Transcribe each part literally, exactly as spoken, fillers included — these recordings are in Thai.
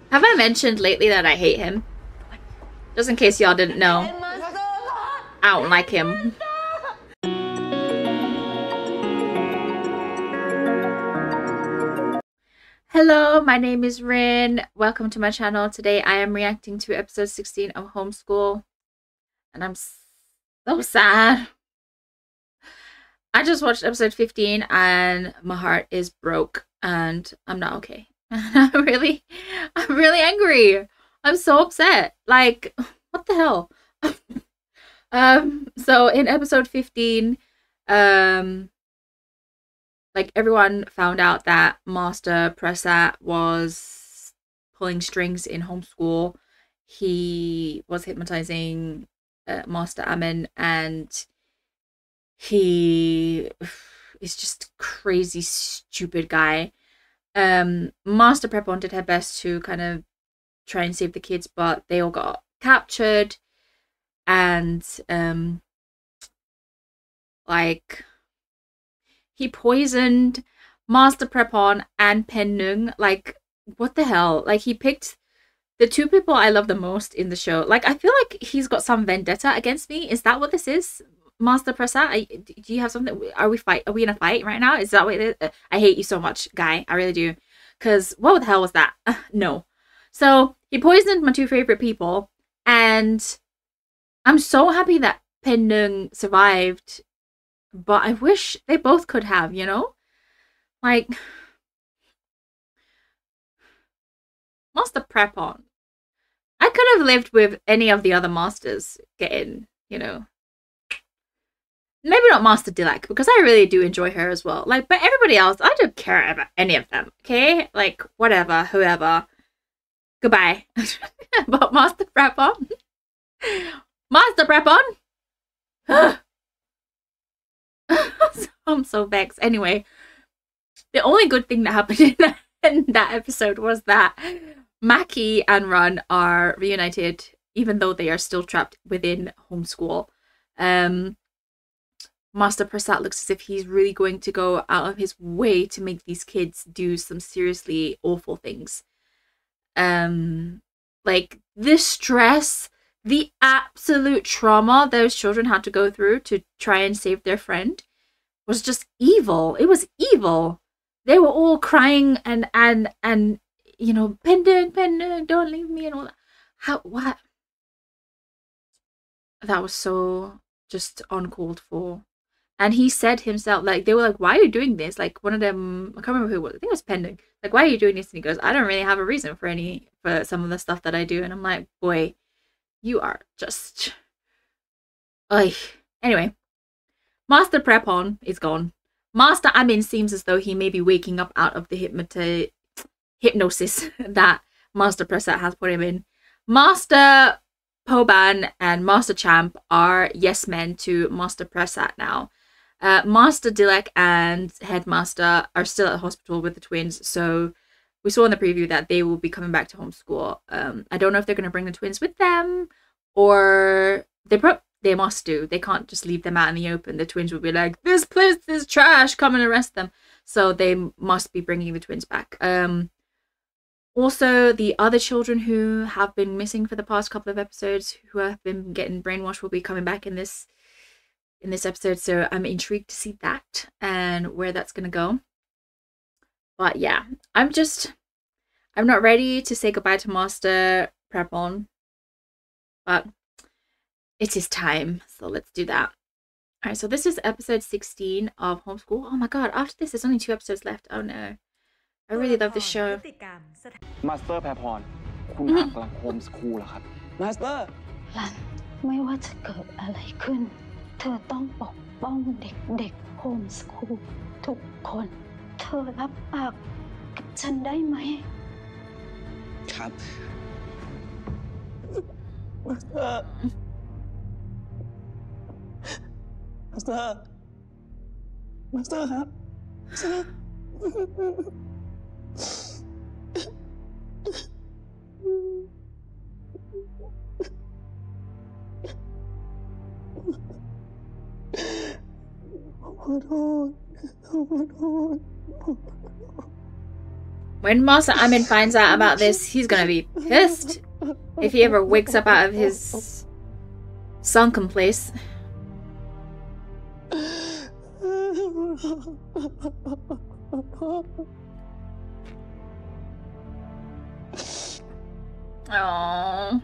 Have I mentioned lately that I hate him? Just in case y'all didn't know. I don't like him. Hello, my name is Rin. Welcome to my channel. Today I am reacting to episode sixteen of Homeschool. And I'm so sad. I just watched episode fifteen and my heart is broke and I'm not okay. I'm really, I'm really angry. I'm so upset. Like, what the hell? um, so in episode fifteen, um, like everyone found out that Master Prasad was pulling strings in Homeschool. He was hypnotizing uh, Master Amin, and he is just crazy stupid guy. Um, Master Prepon did her best to kind of try and save the kids, but they all got captured, and um, like he poisoned Master Prepon and Pen Nung. Like, what the hell? Like, he picked the two people I love the most in the show. Like, I feel like he's got some vendetta against me. Is that what this is? Master Prasad, I, do you have something? Are we fight? Are we in a fight right now? Is that what it is? I hate you so much, guy. I really do. Because what the hell was that? Uh, no. So he poisoned my two favorite people, and I'm so happy that Pen Nung survived. But I wish they both could have, you know? Like, Master Prepon. I could have lived with any of the other masters getting, you know, maybe not Master Dilek, because I really do enjoy her as well. Like, but everybody else, I don't care about any of them, okay? Like, whatever, whoever. Goodbye. But Master Prepon? Master Prepon? I'm so vexed. Anyway, the only good thing that happened in that, in that episode was that Maki and Run are reunited, even though they are still trapped within Homeschool. Um, Master Prasad looks as if he's really going to go out of his way to make these kids do some seriously awful things. Um, like, the stress, the absolute trauma those children had to go through to try and save their friend was just evil. It was evil. They were all crying and and and you know, Pen Nung, Pen Nung, don't leave me and all that. How what? That was so just uncalled for. And he said himself, like, they were like, why are you doing this? Like, one of them, I can't remember who it was, I think it was Pen Nung. Like, why are you doing this? And he goes, I don't really have a reason for any, for some of the stuff that I do. And I'm like, boy, you are just, ugh. Anyway, Master Prepon is gone. Master Amin seems as though he may be waking up out of the hypnoti hypnosis that Master Prasad has put him in. Master Poban and Master Champ are yes men to Master Prasad now. Uh, Master Dilek and Headmaster are still at the hospital with the twins, so we saw in the preview that they will be coming back to Homeschool. Um, I don't know if they're going to bring the twins with them, or they pro they must do. They can't just leave them out in the open. The twins will be like, this place is trash, come and arrest them. So they must be bringing the twins back. Um, also, the other children who have been missing for the past couple of episodes, who have been getting brainwashed, will be coming back in this in this episode. So I'm intrigued to see that and where that's going to go. But yeah, I'm just, I'm not ready to say goodbye to Master Prepon. But it is time, so let's do that. Alright, so this is episode sixteen of Homeschool. Oh my god, after this, there's only two episodes left. Oh no. I really love this show. Master Prepon คุณห่างกำลังโฮมสคูลเหรอครับ Master หลันไม่ว่าจะเกิดอะไรขึ้นเธอต้องปกป้องเด็กๆโฮมสคูลทุกคนเธอรับปากกับฉันได้ไหมครับ Master Master Master ครับ Master ขอโทษขอโทษ When Master Amin finds out about this, he's gonna be pissed if he ever wakes up out of his sunken place. Oh.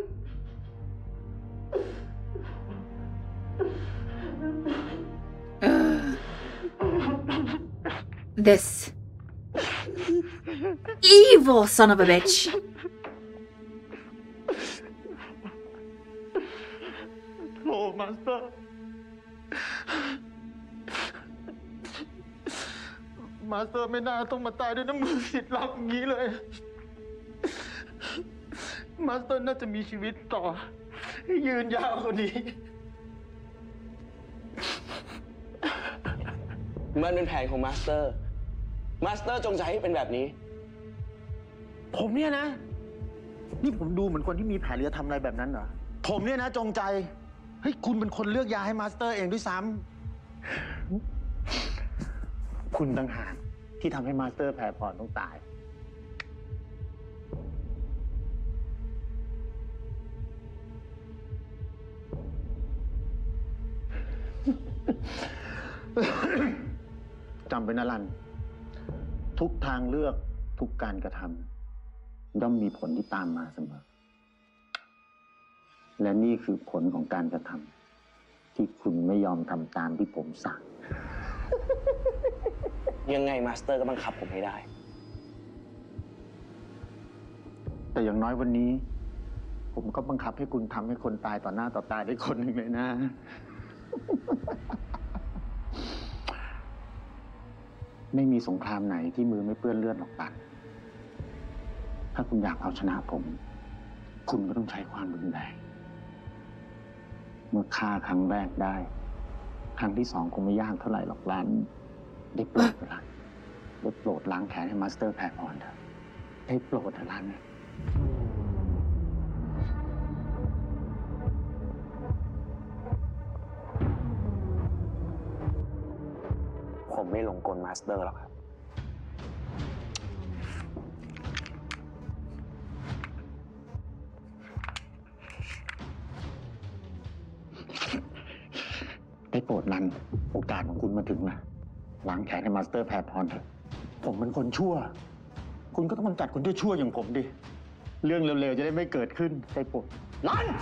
This evil son of a bitch. โอ้มาสเตอร์มาสเตอร์ไม่น่าต้องมาตายด้วยน้ำมือสิทธิ์ลับอย่างนี้เลยมาสเตอร์น่าจะมีชีวิตต่อให้ยืนยาวกว่านี้มันเป็นแผนของมาสเตอร์มาสเตอร์จงใจให้เป็นแบบนี้ผมเนี่ยนะนี่ผมดูเหมือนคนที่มีแผนจะทำอะไรแบบนั้นเหรอผมเนี่ยนะจงใจเฮ้ยคุณเป็นคนเลือกยาให้มาสเตอร์เองด้วยซ้ำคุณต่างหากที่ทำให้มาสเตอร์แผลผ่อนต้องตายจำไว้นะรันทุกทางเลือกทุกการกระทำย่อมมีผลที่ตามมาเสมอและนี่คือผลของการกระทำที่คุณไม่ยอมทำตามที่ผมสั่งยังไงมาสเตอร์ก็บังคับผมให้ได้แต่อย่างน้อยวันนี้ผมก็บังคับให้คุณทำให้คนตายต่อหน้าต่อตาได้คนหนึ่งเลยนะไม่มีสงครามไหนที่มือไม่เปื้อนเลือดหรอกปันถ้าคุณอยากเอาชนะผมคุณก็ต้องใช้ความรุนแรงเมื่อฆ่าครั้งแรกได้ครั้งที่สองคงไม่ยากเท่าไหร่หรอกรันได้โปรดเถอะรันได้โปรดล้างแค้นให้มาสเตอร์แพรพรเถอะได้โปรดเถอะรันผมไม่หลงกลมาสเตอร์หรอกครับได้โปรดรันโอกาสของคุณมาถึงแล้วล้างแค้นให้มาสเตอร์แพรพรเถอะผมเป็นคนชั่วคุณก็ต้องกำจัดคนที่ชั่วอย่างผมดิเรื่องเร็วๆจะได้ไม่เกิดขึ้นได้โปรดรัน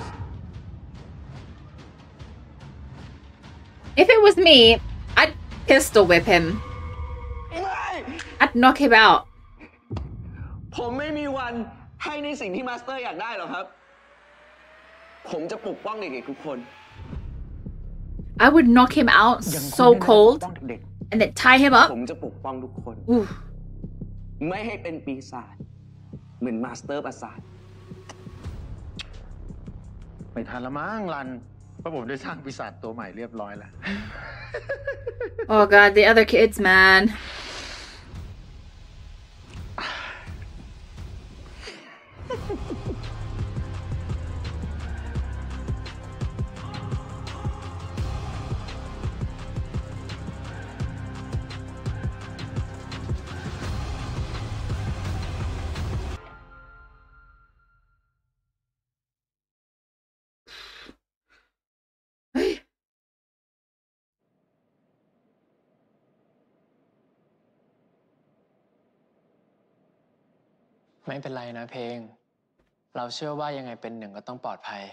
If it was me, I'd pistol whip him. I'd knock him out. ผมไม่มีวันให้ในสิ่งที่มาสเตอร์อยากได้หรอกครับผมจะปกป้องเด็กๆทุกคน I would knock him out so cold and then tie him up. ผมจะปกป้องทุกคนไม่ให้เป็นปีศาจเหมือนมาสเตอร์ประสาทไม่ทันละมั้งรันเพราะผมได้สร้างปีศาจตัวใหม่เรียบร้อยแล้ว Oh god, the other kids, man. Hey. ไม่เป็นไรนะเพลงเราเชื่อว่ายังไงเป็นหนึ่งก็ต้องปลอดภัย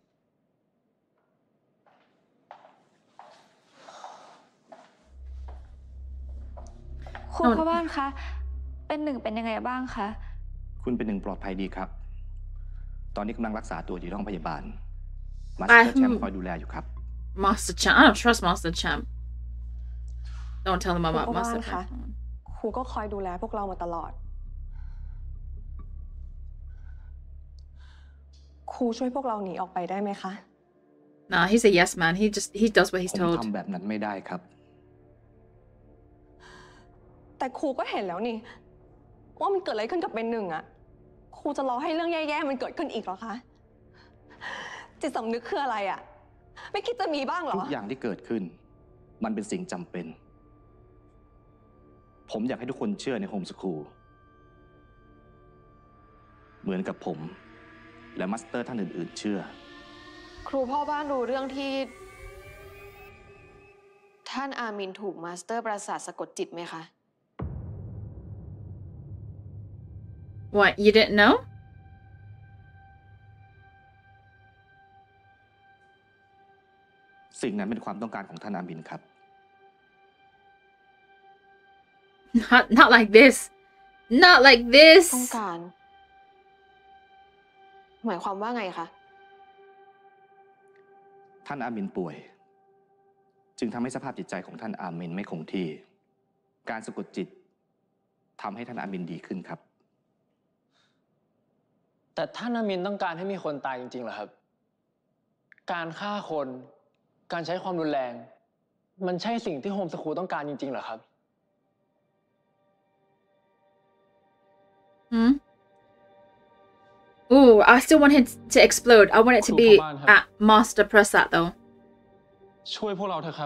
ครูพ่อบ้านคะเป็นหนึ่งเป็นยังไงบ้างคะคุณเป็นหนึ่งปลอดภัยดีครับตอนนี้กำลังรักษาตัวอยู่ที่ห้องพยาบาลมาสเตอร์แชมป์คอยดูแลอยู่ครับ Master Champ I don't trust Master Champ Don't tell them about Master Champ ครูก็คอยดูแลพวกเรามาตลอดครูช่วยพวกเราหนีออกไปได้ไหมคะ Nah, he's a yes man. He just he does what he's ผม told. ทำแบบนั้นไม่ได้ครับแต่ครูก็เห็นแล้วนี่ว่ามันเกิดอะไรขึ้นกับเป็นหนึ่งอะครูจะรอให้เรื่องแย่ๆมันเกิดขึ้นอีกเหรอคะจิตสำนึกคืออะไรอะไม่คิดจะมีบ้างเหรอทุกอย่างที่เกิดขึ้นมันเป็นสิ่งจำเป็นผมอยากให้ทุกคนเชื่อในโฮมสคูลเหมือนกับผม และมาสเตอร์ท่านอื่นๆเชื่อครูพ่อบ้านรู้เรื่องที่ ท่านอามินถูกมาสเตอร์ประสาทสะกดจิตไหมคะ What, you didn't know? สิ่งนั้นเป็นความต้องการของท่านอามินครับ Not, not like this. Not like this. ต้องการ หมายความว่าไงคะท่านอามินป่วย จึงทำให้สภาพจิตใจของท่านอามินไม่คงที่ การสะกดจิตทำให้ท่านอามินดีขึ้นครับแต่ท่านอามินต้องการให้มีคนตายจริงๆเหรอครับ การฆ่าคน การใช้ความรุนแรง มันใช่สิ่งที่โฮมสคูลต้องการจริงๆเหรอครับ Hmm? Ooh, I still want it to explode. I want it to be at Master Prasad though. ช่วยพวกเราเถอะครับ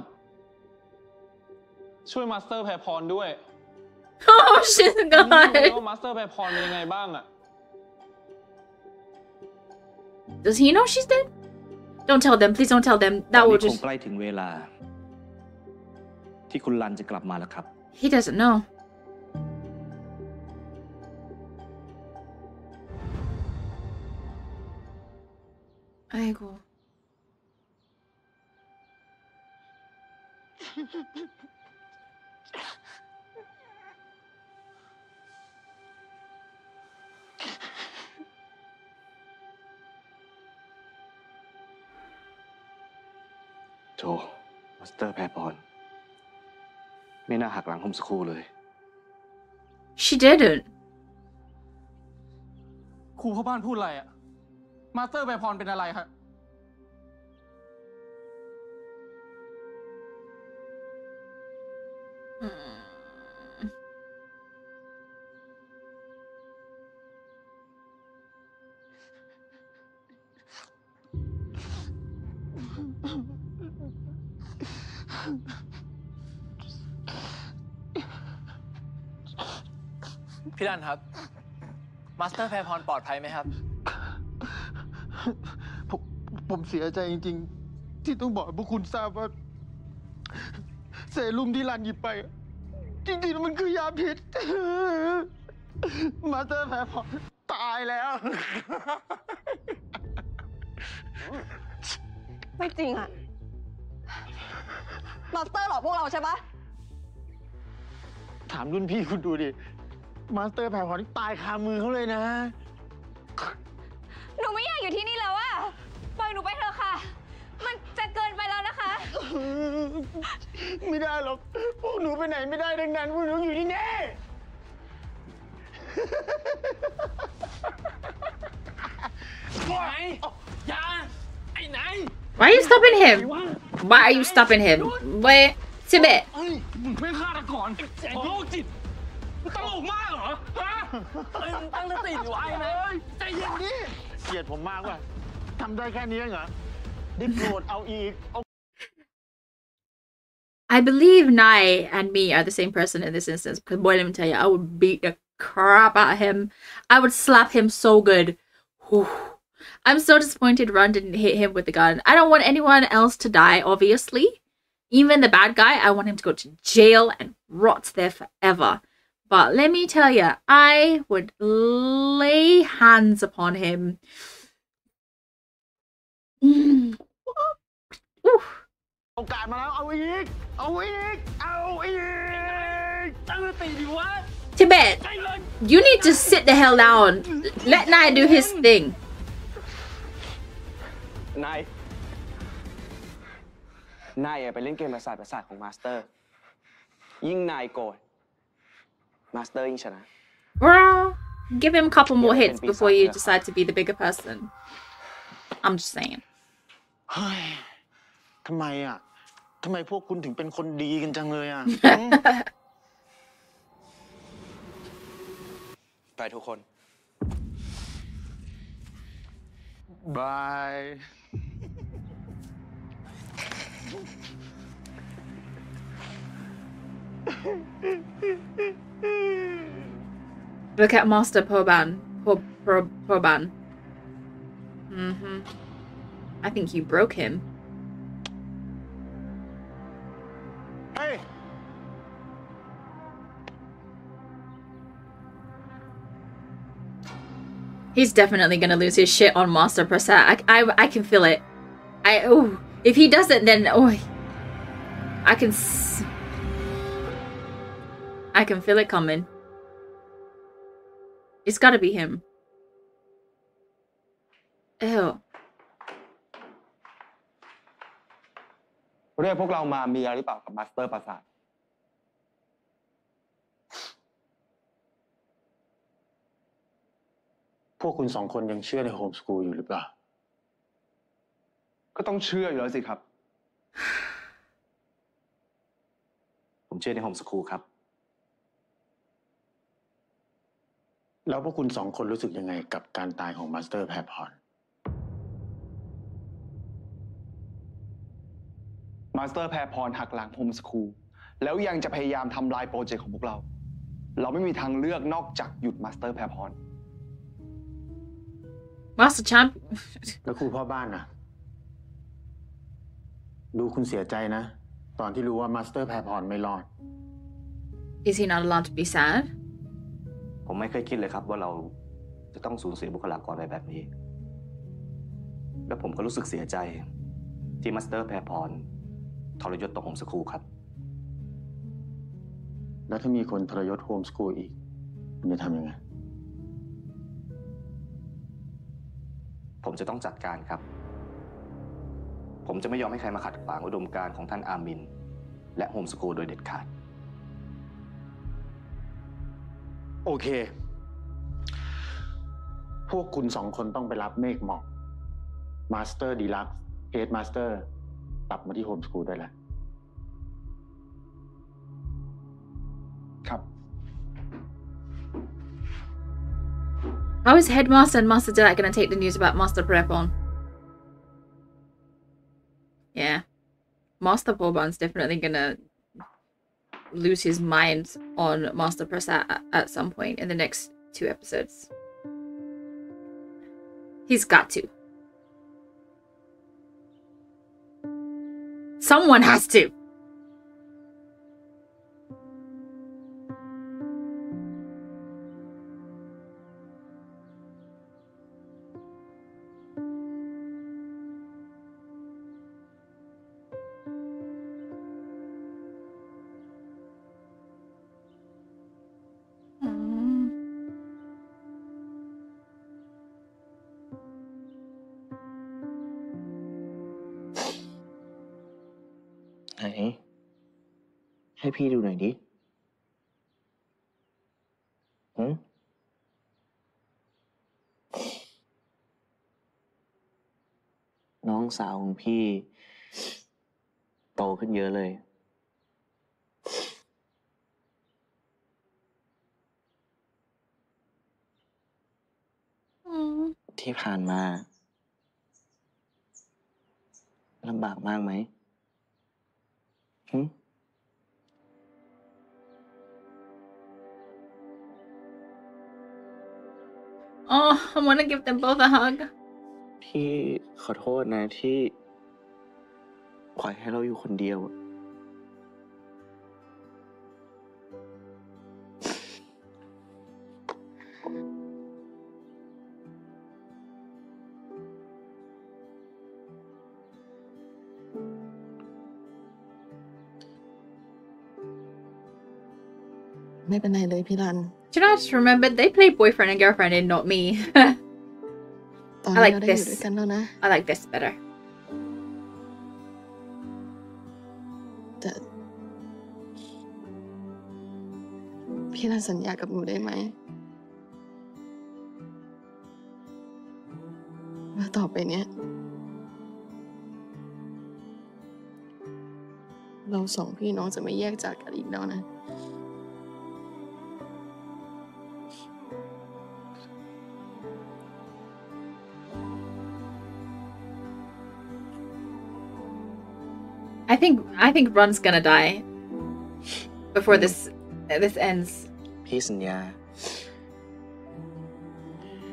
ช่วยมาสเตอร์แพรพรด้วย Oh, she's รู้ gone. ว่ามาสเตอร์แพรพรเป็นยังไงบ้างอะ Does he know she's dead? Don't tell them. Please don't tell them. ตอน That will นี้คง just... ใกล้ถึงเวลา ที่คุณลันจะกลับมาแล้วครับ He doesn't know. 아이고. โจ มาสเตอร์แพรพรไม่น่าหักหลังโฮมสคูลเลย She didn't. ครูพ่อบ้านพูดอะไรอะมาสเตอร์แพรพรเป็นอะไรครับพี่ดันครับ มาสเตอร์แพรพรปลอดภัยไหมครับผมผมเสียใจจริงๆ ที่ต้องบอกให้พวกคุณทราบว่า เซรุ่มที่รันหยิบไปอะจริงๆแล้วมันคือยาพิษ มาสเตอร์แพรพรตายแล้วไม่จริงอะมาสเตอร์หลอกพวกเราใช่ปะถามรุ่นพี่คุณดูดิ มาสเตอร์แพรพรนี่ตายคามือเขาเลยนะหนูไม่อยากอยู่ที่นี่แล้วอะปล่อยหนูไปเถอะค่ะ มันจะเกินไปแล้วนะคะไม่ได้หรอก พวกหนูไปไหนไม่ได้ดังนั้นพวกหนูอยู่ที่นี่ไหนยาไอ้ไหน Why are you stopping him? Why are you stopping him? Wait, Tibet. เฮ้ยมึงเป็นฆาตกรของโรคจิตมึงตลกมากเหรอ ฮะเฮ้ยมึงตั้งสติอยู่ไอ้นะใจเย็นดิเกลียดผมมากว่ะทำได้แค่นี้เหรอ ได้โปรดเอาอีก I believe Nai and me are the same person in this instance. Because boy, let me tell you, I would beat the crap out of him. I would slap him so good. Whew. I'm so disappointed Ron didn't hit him with the gun. I don't want anyone else to die, obviously. Even the bad guy, I want him to go to jail and rot there forever. But let me tell you, I would lay hands upon him. Mm. Oof. โอกาสมาแล้วเอาอีก เอาอีก เอาอีกตั้งสติดิวะ Tibet, you need to sit the hell down. Let Nai do his thing. นาย นายอย่าไปเล่นเกมประสาทประสาทของมาสเตอร์ ยิ่งนายโกรธมาสเตอร์ยิ่งชนะ Well, give him a couple more hits before you decide to be the bigger person. I'm just saying. เฮ้ย ทำไมอ่ะ ทำไมพวกคุณถึงเป็นคนดีกันจังเลยอ่ะไปทุกคนบาย Look at Master Poban. poor, poor, poor Ban. Mm-hmm. I think you broke him. Hey! He's definitely gonna lose his shit on Master Prasad. I, I, I can feel it. I, oh, if he doesn't, then, oh, I can, s I can feel it coming. It's gotta be him. Ew. เรียกพวกเรามามีอะไรหรือเปล่ากับมาสเตอร์ปราสาทพวกคุณสองคนยังเชื่อในโฮมสคูลอยู่หรือเปล่าก็ต้องเชื่ออยู่แล้วสิครับผมเชื่อในโฮมสคูลครับแล้วพวกคุณสองคนรู้สึกยังไงกับการตายของมาสเตอร์แพรพรมาสเตอร์แพรพรหักหลังโฮมสคูลแล้วยังจะพยายามทำลายโปรเจกต์ของพวกเรา เราไม่มีทางเลือกนอกจากหยุดมาสเตอร์แพรพร Master Champ แล้วครูพ่อบ้านนะดูคุณเสียใจนะ ตอนที่รู้ว่ามาสเตอร์แพรพรไม่รอด Is he not allowed to be sad? ผมไม่เคยคิดเลยครับว่าเราจะต้องสูญเสียบุคลากรไปแบบนี้ และผมก็รู้สึกเสียใจที่มาสเตอร์แพรพรทรยศต่อโฮมสคูลครับแล้วถ้ามีคนทรยศโฮมสคูลอีกคุณจะทำยังไงผมจะต้องจัดการครับ ผมจะไม่ยอมให้ใครมาขัดขวางอุดมการณ์ของท่านอามินและโฮมสคูลโดยเด็ดขาดโอเค พวกคุณสองคนต้องไปรับเมฆหมอกมาสเตอร์ดีลักซ์เฮดมาสเตอร์กลับมาที่โฮมสคูลได้แล้วครับ How is Headmaster and Master Delight gonna take the news about Master Prepon? Yeah. Master Porban's definitely gonna lose his mind on Master Prasad at some point in the next two episodes. He's got to. Someone has to. Mm. ไหนให้พี่ดูหน่อยดิหืมน้องสาวของพี่โตขึ้นเยอะเลย Mm. ที่ผ่านมาลำบากมากไหมหืม Oh, I want to give them both a hug. พี่ขอโทษนะที่ปล่อยให้เราอยู่คนเดียว ไม่เป็นไรเลยพี่รัน Do you know, I just remembered they play boyfriend and girlfriend and not me. ตอน I นี้ like เราได้อยู่ this. ด้วยกันแล้วนะ I like this better. แต่พี่รันสัญญากับหนูได้ไหมว่าต่อไปเนี้ยเราสองพี่น้องจะไม่แยกจากกันอีกแล้วนะ I think I think Ron's gonna die before this this ends. พี่สัญญา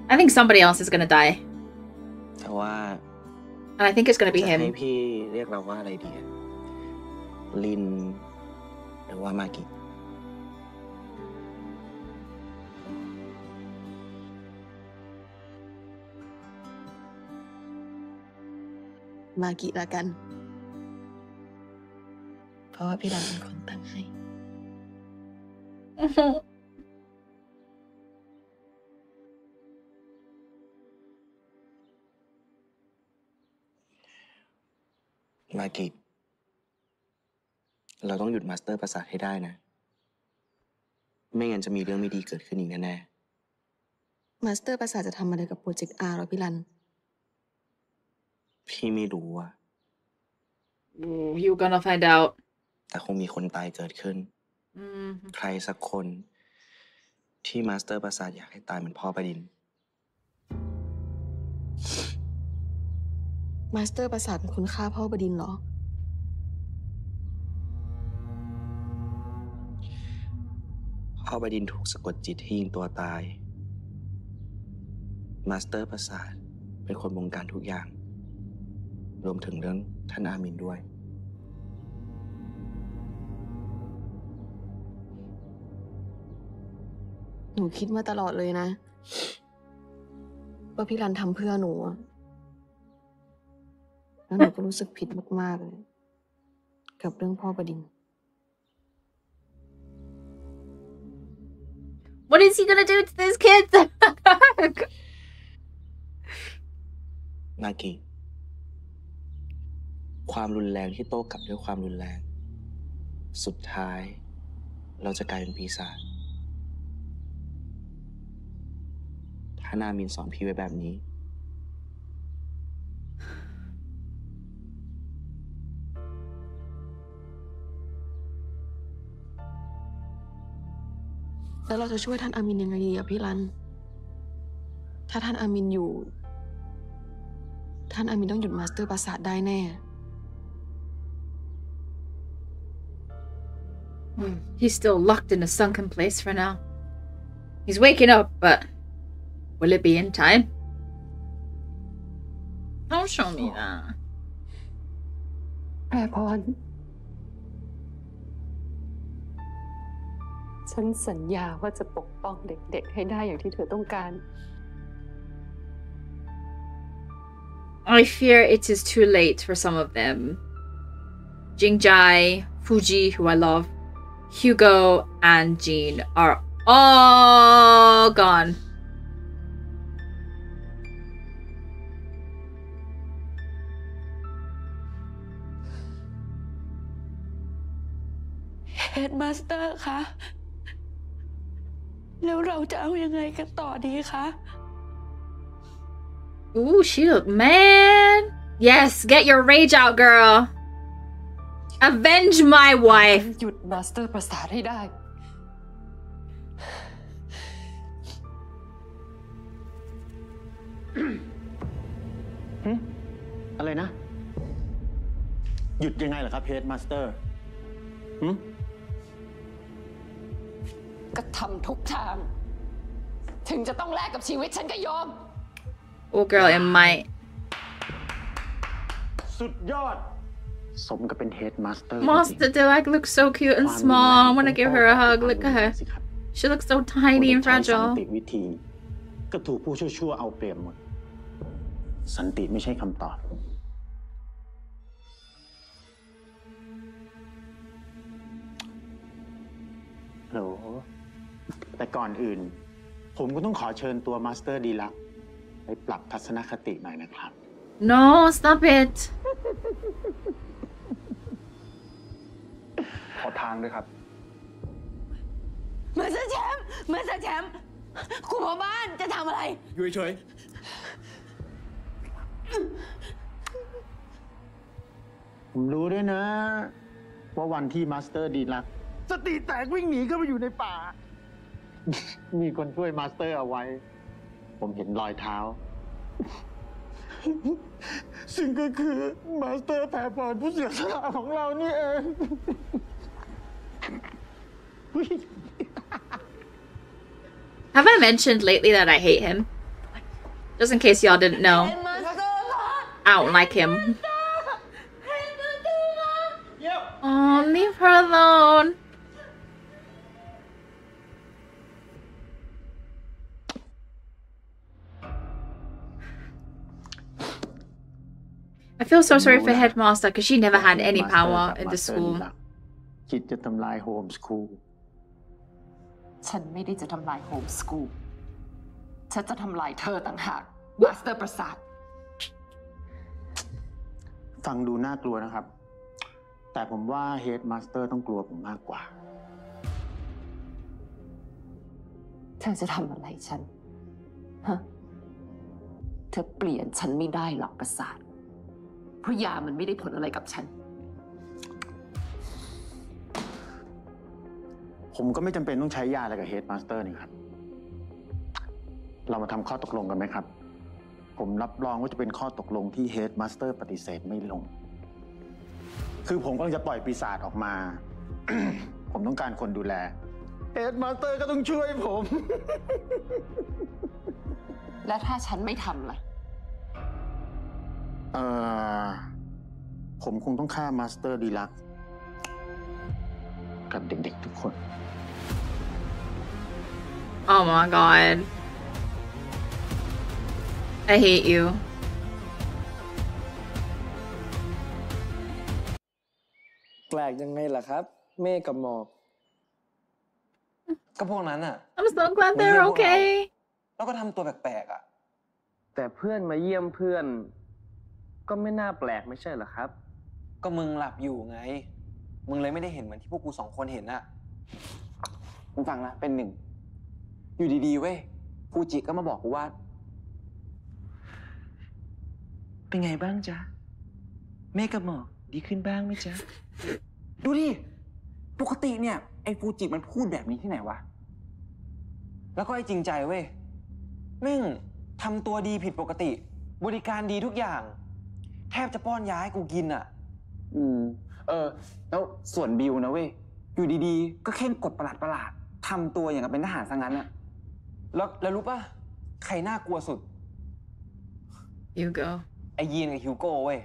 I think somebody else is gonna die. แต่ว่า And I think it's gonna be จะให้ him. พี่เรียกเราว่าอะไรดีอะลิน หรือว่ามากิมากิละกัน เพราะว่าพี่รันเป็นคนตั้งให้ มากิเราต้องหยุดมาสเตอร์ประสาทให้ได้นะ ไม่งั้นจะมีเรื่องไม่ดีเกิดขึ้นอีกแน่ๆมาสเตอร์ประสาทจะทำอะไรกับโปรเจกต์ อาร์ หรอพี่รัน พี่ไม่รู้อะ Ooh, you're gonna find out. แต่คงมีคนตายเกิดขึ้น Mm. ใครสักคนที่มาสเตอร์ประสาทอยากให้ตายเหมือนพ่อประดิน มาสเตอร์ประสาทเป็นคนฆ่าพ่อประดินเหรอ พ่อประดินถูกสะกดจิตให้ยิงตัวตาย มาสเตอร์ประสาทเป็นคนบงการทุกอย่าง รวมถึงเรื่องท่านอามินด้วย หนูคิดมาตลอดเลยนะ ว่าพี่รันทำเพื่อหนูอะแล้วหนูก็รู้สึกผิดมากๆเลยกับเรื่องพ่อประดิน What is he gonna do to this kid? นากิความรุนแรงที่โต้กลับด้วยความรุนแรง สุดท้ายเราจะกลายเป็นปีศาจถ้านามินสอนพี่ไว้แบบนี้ แล้วเราจะช่วยท่านอามินยังไงดีอะพี่รัน ถ้าท่านอามินอยู่ ท่านอามินต้องหยุดมาสเตอร์ประสาทได้แน่ He's still locked in a sunken place for now. He's waking up, but will it be in time? Don't show me that. แพรพร ฉันสัญญาว่าจะปกป้องเด็กๆให้ได้อย่างที่เธอต้องการ I fear it is too late for some of them. Jingjai, Fuji, who I love, Hugo, and Jean are all gone. Headmaster คะ แล้วเราจะเอายังไงกันต่อดีคะ Ooh, she look mad. Yes, get your rage out, girl. Avenge my wife. หยุดมาสเตอร์ประสาทให้ได้อะไรนะ หยุดยังไงเหรอครับเฮดมาสเตอร์หืมก็ทำทุกทาง ถึงจะต้องแลกกับชีวิตฉันก็ยอม Oh, girl, it might. สุดยอด สมกับเป็นเฮดมาสเตอร์ Master Dilak looks so cute and small. I want to give her a hug. Look at her. She looks so tiny and สัน fragile. ติวิธีก็ถูกผู้ชั่วๆเอาเปรียบหมด สันติไม่ใช่คำตอบ โหลแต่ก่อนอื่น ผมก็ต้องขอเชิญตัวมาสเตอร์ดีลักซ์ไปปรับทัศนคติหน่อยนะครับ No, stop it. ขอทางด้วยครับมาสเตอร์แชมป์มาสเตอร์แชมป์ครูพ่อบ้านจะทำอะไรอยู่เฉยผมรู้ด้วยนะ ว่าวันที่มาสเตอร์ดีลักซ์สติแตกวิ่งหนีเข้าไปอยู่ในป่า มีคนช่วยมาสเตอร์เอาไว้ ผมเห็นรอยเท้า ซึ่งก็คือมาสเตอร์แพรพรผู้เสียสละของเรานี่เอง Have I mentioned lately that I hate him? Just in case y'all didn't know. I don't like him. Oh, leave her alone. I feel so sorry for Headmaster because she never had any power in the school. คิดจะทำลายโฮมสคูลฉันไม่ได้จะทำลายโฮมสคูล ฉันจะทำลายเธอต่างหากมาสเตอร์ประสาทฟังดูน่ากลัวนะครับ แต่ผมว่าเฮดมาสเตอร์ต้องกลัวผมมากกว่าเธอจะทำอะไรฉัน ฮะ เธอเปลี่ยนฉันไม่ได้หรอกประสาท เพราะยามันไม่ได้ผลอะไรกับฉันผมก็ไม่จำเป็นต้องใช้ยาอะไรกับเฮดมาสเตอร์นี่ครับ เรามาทำข้อตกลงกันไหมครับ ผมรับรองว่าจะเป็นข้อตกลงที่เฮดมาสเตอร์ปฏิเสธไม่ลง คือผมกำลังจะปล่อยปีศาจออกมา ผมต้องการคนดูแลเฮดมาสเตอร์ก็ต้องช่วยผมและถ้าฉันไม่ทำล่ะเอ่อ ผมคงต้องฆ่ามาสเตอร์ดีลักซ์กับเด็กๆทุกคน Oh my god. I hate you. แปลกยังไงล่ะครับ เมฆกับหมอกก็พวกนั้นอ่ะ I'm so glad they're okay. แล้วก็ทำตัวแปลกๆอ่ะแต่เพื่อนมาเยี่ยมเพื่อน ก็ไม่น่าแปลกไม่ใช่เหรอครับก็มึงหลับอยู่ไง มึงเลยไม่ได้เห็นเหมือนที่พวกกูสองคนเห็นอ่ะ มึงฟังนะ เป็นหนึ่ง อยู่ดีๆเว้ยฟูจิก็มาบอกกูว่า เป็นไงบ้างจ๊ะเมฆกับหมอกดีขึ้นบ้างไหมจ๊ะ ดูดิ ปกติเนี่ย ไอ้ฟูจิมันพูดแบบนี้ที่ไหนวะ แล้วก็ไอ้จริงใจเว้ย แม่งทำตัวดีผิดปกติ บริการดีทุกอย่าง แทบจะป้อนยาให้กูกินอ่ะ อืม เออ แล้วส่วนบิวนะเว้ย อยู่ดีๆ ก็แค่กดประหลาดประหลาดทำตัวอย่างกับเป็นทหารซะงั้นอ่ะ แล้วแล้วรู้ป่ะ ใครน่ากลัวสุด Hugo ไอ้ยีนกับฮิวโก้เว้ย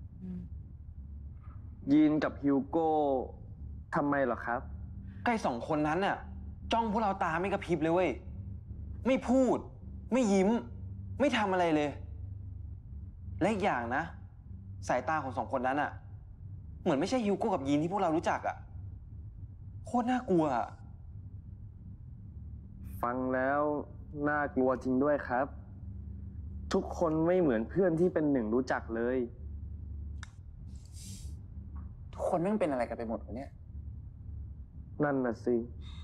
ยีนกับฮิวโก้ทำไมเหรอครับใกล้สองคนนั้นน่ะ จ้องพวกเราตาไม่กระพริบเลยเว้ย ไม่พูด ไม่ยิ้ม ไม่ทำอะไรเลย และอีกอย่างนะ สายตาของสองคนนั้นอ่ะ เหมือนไม่ใช่ฮิวโก้กับยีนที่พวกเรารู้จักอ่ะ โคตรน่ากลัวอ่ะฟังแล้วน่ากลัวจริงด้วยครับ ทุกคนไม่เหมือนเพื่อนที่เป็นหนึ่งรู้จักเลยทุกคนแม่งเป็นอะไรกันไปหมดวะเนี่ยนั่นน่ะสิ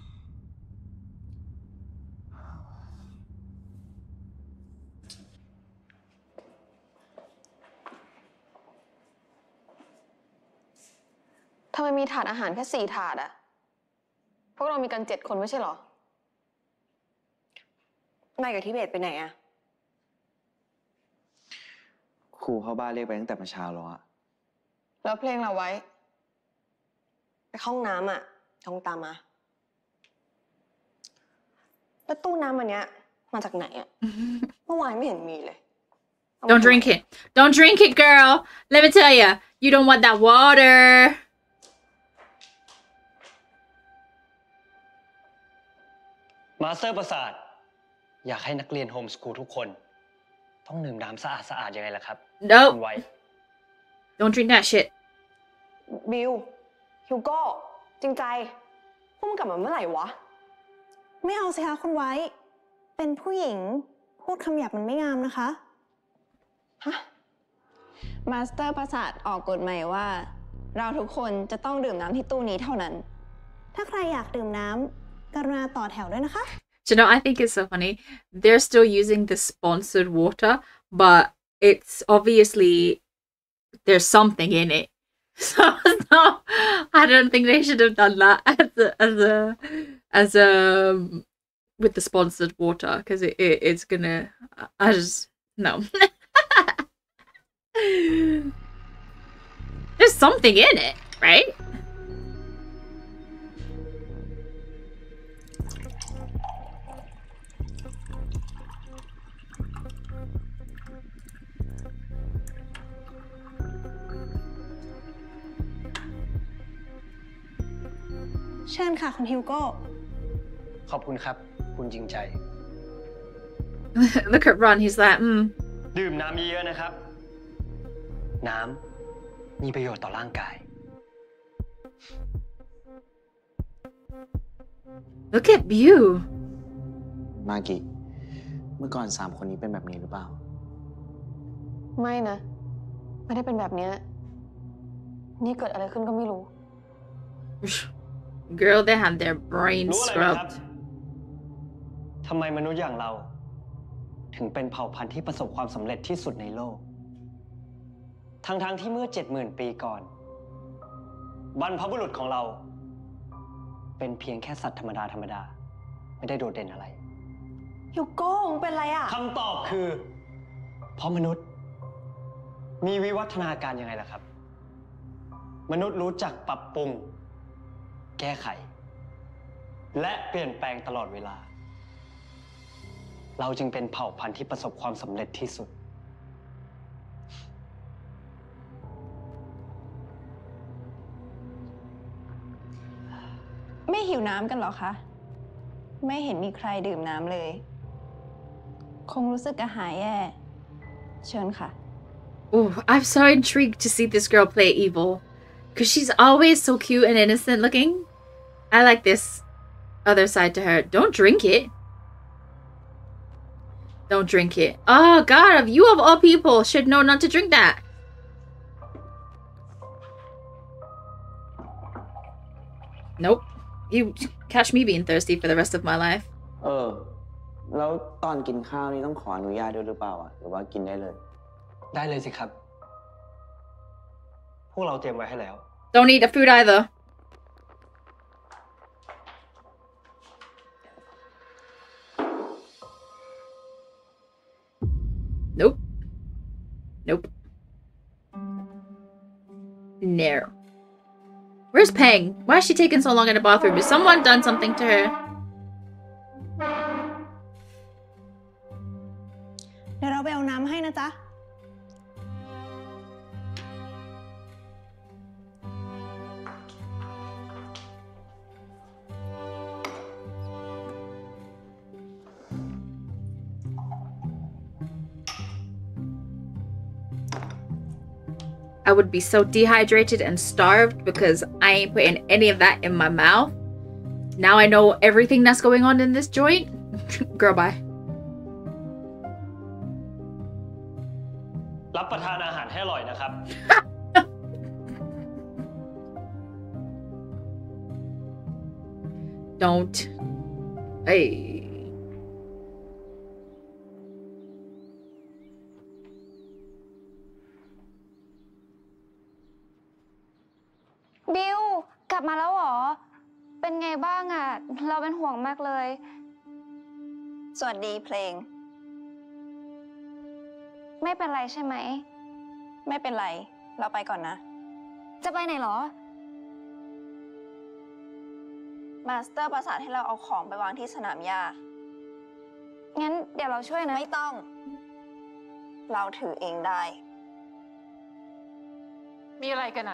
ทำไมมีถาดอาหารแค่สี่ถาดอะพวกเรามีกันเจ็ดคนไม่ใช่เหรอ นายกับทิเบตไปไหนอะครูเข้าบ้านเรียกไปตั้งแต่เมื่อเช้าแล้วอะแล้วเพลงเราไว้ ไปเข้าห้องน้ำอะลองตามมา แล้วตู้น้ำอันเนี้ยมาจากไหนอะเมื่อวานไม่เห็นมีเลย Don't drink it. Don't drink it, girl. Let me tell you, you don't want that water. มาสเตอร์ประสาทอยากให้นักเรียนโฮมสคูลทุกคน ต้องดื่มน้ำสะอาดสะอาดยังไงล่ะครับ No. คุณไว้ Don't drink that shit. บิล ฮิวโก้ จริงใจ พวกมึงกลับมาเมื่อไหร่วะไม่เอาสิคะคุณไว้ เป็นผู้หญิงพูดคำหยาบมันไม่งามนะคะฮะมาสเตอร์ประสาทออกกฎใหม่ว่า เราทุกคนจะต้องดื่มน้ำที่ตู้นี้เท่านั้น ถ้าใครอยากดื่มน้ำกรุณาต่อแถวด้วยนะคะ Do you know, I think it's so funny. They're still using the sponsored water, but it's obviously there's something in it. So, so I don't think they should have done that as a as a as a with the sponsored water because it, it it's gonna. I just no. There's something in it, right? ชิญค่ะคุณฮิวโก้ขอบคุณครับ คุณจริงใจ Look at Ron. He's like, mm. ดื่มน้ำเยอะๆนะครับ น้ำมีประโยชน์ต่อร่างกาย Look at you. มากิเมื่อก่อนสามคนนี้เป็นแบบนี้หรือเปล่าไม่นะ ไม่ได้เป็นแบบเนี้ยนี่เกิดอะไรขึ้นก็ไม่รู้ Girl, they have their brains รู้อะไรไหมครับ scrubbed. ทำไมมนุษย์อย่างเรา ถึงเป็นเผ่าพันธุ์ที่ประสบความสำเร็จที่สุดในโลก ทั้งๆที่เมื่อเจ็ดหมื่นปีก่อน บรรพบุรุษของเรา เป็นเพียงแค่สัตว์ธรรมดาธรรมดา ไม่ได้โดดเด่นอะไรฮิวโก้มึงเป็นไรอ่ะคำตอบคือ เพราะมนุษย์ มีวิวัฒนาการยังไงล่ะครับ มนุษย์รู้จักปรับปรุง แก้ไข และเปลี่ยนแปลงตลอดเวลา เราจึงเป็นเผ่าพันธุ์ที่ประสบความสำเร็จที่สุดไม่หิวน้ำกันเหรอคะ ไม่เห็นมีใครดื่มน้ำเลย คงรู้สึกกระหายแย่ เชิญค่ะ Oh, I'm so intrigued to see this girl play evil. Because she's always so cute and innocent looking. I like this other side to her. Don't drink it. Don't drink it. Oh, God, you of all people should know not to drink that. Nope. You catch me being thirsty for the rest of my life. เออ แล้วตอนกินข้าวนี่ต้องขออนุญาตด้วยหรือเปล่าอ่ะหรือว่ากินได้เลยได้เลยสิครับ พวกเราเตรียมไว้ให้แล้ว Don't eat the food either. Nope. Nope. No. Where's Peng? Why is she taking so long in the bathroom? Has someone done something to her? เดี๋ยวเราไปเอาน้ำให้นะจ๊ะ I would be so dehydrated and starved because I ain't putting any of that in my mouth. Now I know everything that's going on in this joint. Girl, bye. รับประทานอาหารให้อร่อยนะครับ Don't. Hey. Bill กลับมาแล้วเหรอ เป็นไงบ้างอ่ะ เราเป็นห่วงมากเลยสวัสดีเพลงไม่เป็นไรใช่ไหมไม่เป็นไร เราไปก่อนนะจะไปไหนเหรอมาสเตอร์ประสานให้เราเอาของไปวางที่สนามหญ้างั้นเดี๋ยวเราช่วยนะไม่ต้อง เราถือเองได้มีอะไรกันอะ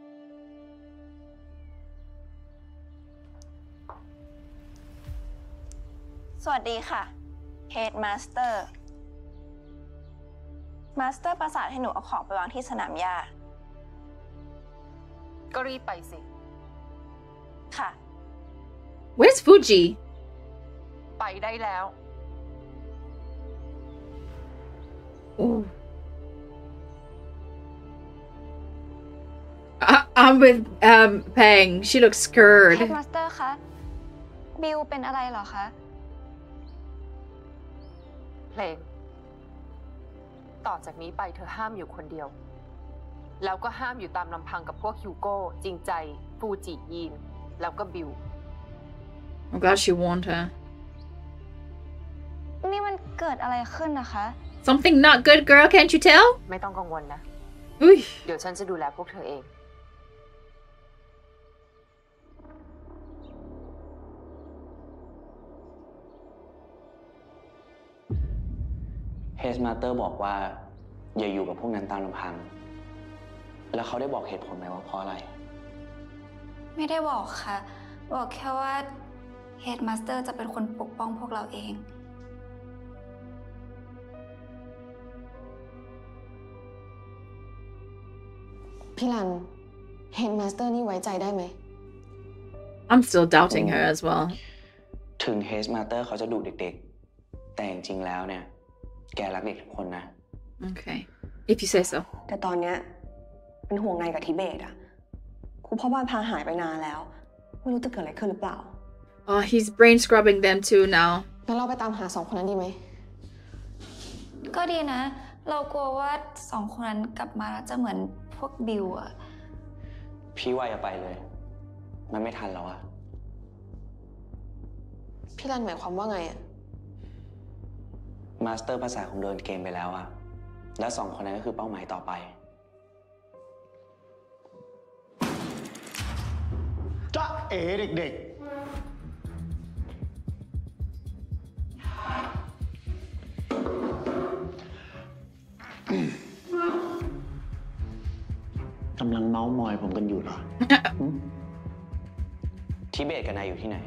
สวัสดีค่ะ Head Master มาสเตอร์ประสานให้หนูเอาของไปวางที่สนามหญ้าก็รีบไปสิค่ะ Where's Fuji? ไปได้แล้ว Ooh. I I'm with um Peng. She looks scared. Headmaster คะ บิลเป็นอะไรเหรอคะเพลง ต่อจากนี้ไปเธอห้ามอยู่คนเดียว แล้วก็ห้ามอยู่ตามลำพังกับพวกฮิวโก้ จริงใจ ฟูจิยีน แล้วก็บิล I'm glad she warned her. นี่มันเกิดอะไรขึ้นนะคะ Something not good, girl. Can't you tell? ไม่ต้องกังวลนะอุ้ยเดี๋ยวฉันจะดูแลพวกเธอเองเฮสมาสเตอร์บอกว่าอย่าอยู่กับพวกนั้นตามลำพัง แล้วเขาได้บอกเหตุผลไหมว่าเพราะอะไรไม่ได้บอกค่ะบอกแค่ว่าเฮดมาสเตอร์จะเป็นคนปกป้องพวกเราเองพี่รันเฮดมาสเตอร์นี่ไว้ใจได้ไหม I'm still doubting her as well ถึงเฮสมาสเตอร์เขาจะดุเด็กๆ แต่จริงๆแล้วเนี่ย แกรักเด็กทุกคนนะ Okay if you say so แต่ตอนเนี้ยเป็นห่วงไงกับทิเบตอะครูพ่อบ้านพาหายไปนานแล้วไม่รู้จะเกิดอะไรขึ้นหรือเปล่า Oh he's brain scrubbing them too now งั้นเราไปตามหาสองคนนั้นดีไหมก็ดีนะ เรากลัวว่าสองคนนั้นกลับมาแล้วจะเหมือนพวกบิวอะพี่ว่าอย่าไปเลย มันไม่ทันแล้วอะพี่รันหมายความว่าไงอะมาสเตอร์ภาษาของเดินเกมไปแล้วอะและสองคนนั้นก็คือเป้าหมายต่อไปจ๊ะเอ๋เด็กๆ กำลังเมาส์มอยผมกันอยู่เหรอทิเบตกับนายอยู่ที่ไหน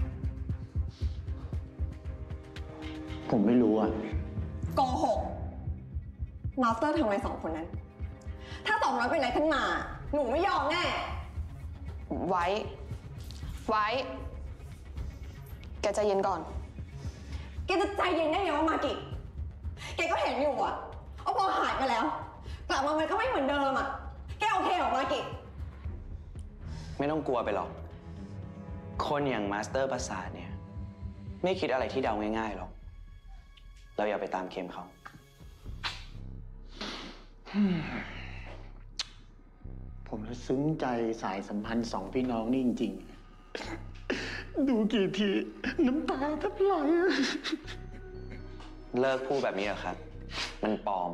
ผมไม่รู้อ่ะโกหกมาสเตอร์ทำอะไรสองคนนั้น ถ้าสองร้อยเป็นอะไรขึ้นมา หนูไม่ยอมแน่ไว้ ไว้ แกใจเย็นก่อนแกจะใจเย็นได้ยังวะมากิ แกก็เห็นอยู่อะเอาพอหายไปแล้ว กลับมามันก็ไม่เหมือนเดิมอะแกโอเคเหรอมากิไม่ต้องกลัวไปหรอก คนอย่างมาสเตอร์ประสาทเนี่ย ไม่คิดอะไรที่เดาง่ายๆหรอก เราอย่าไปตามเกมเขาผมละซึ้งใจสายสัมพันธ์สองพี่น้องนี่จริงๆ ดูกี่ที น้ำตาแทบไหลเลิกพูดแบบนี้เถอะครับ มันปลอม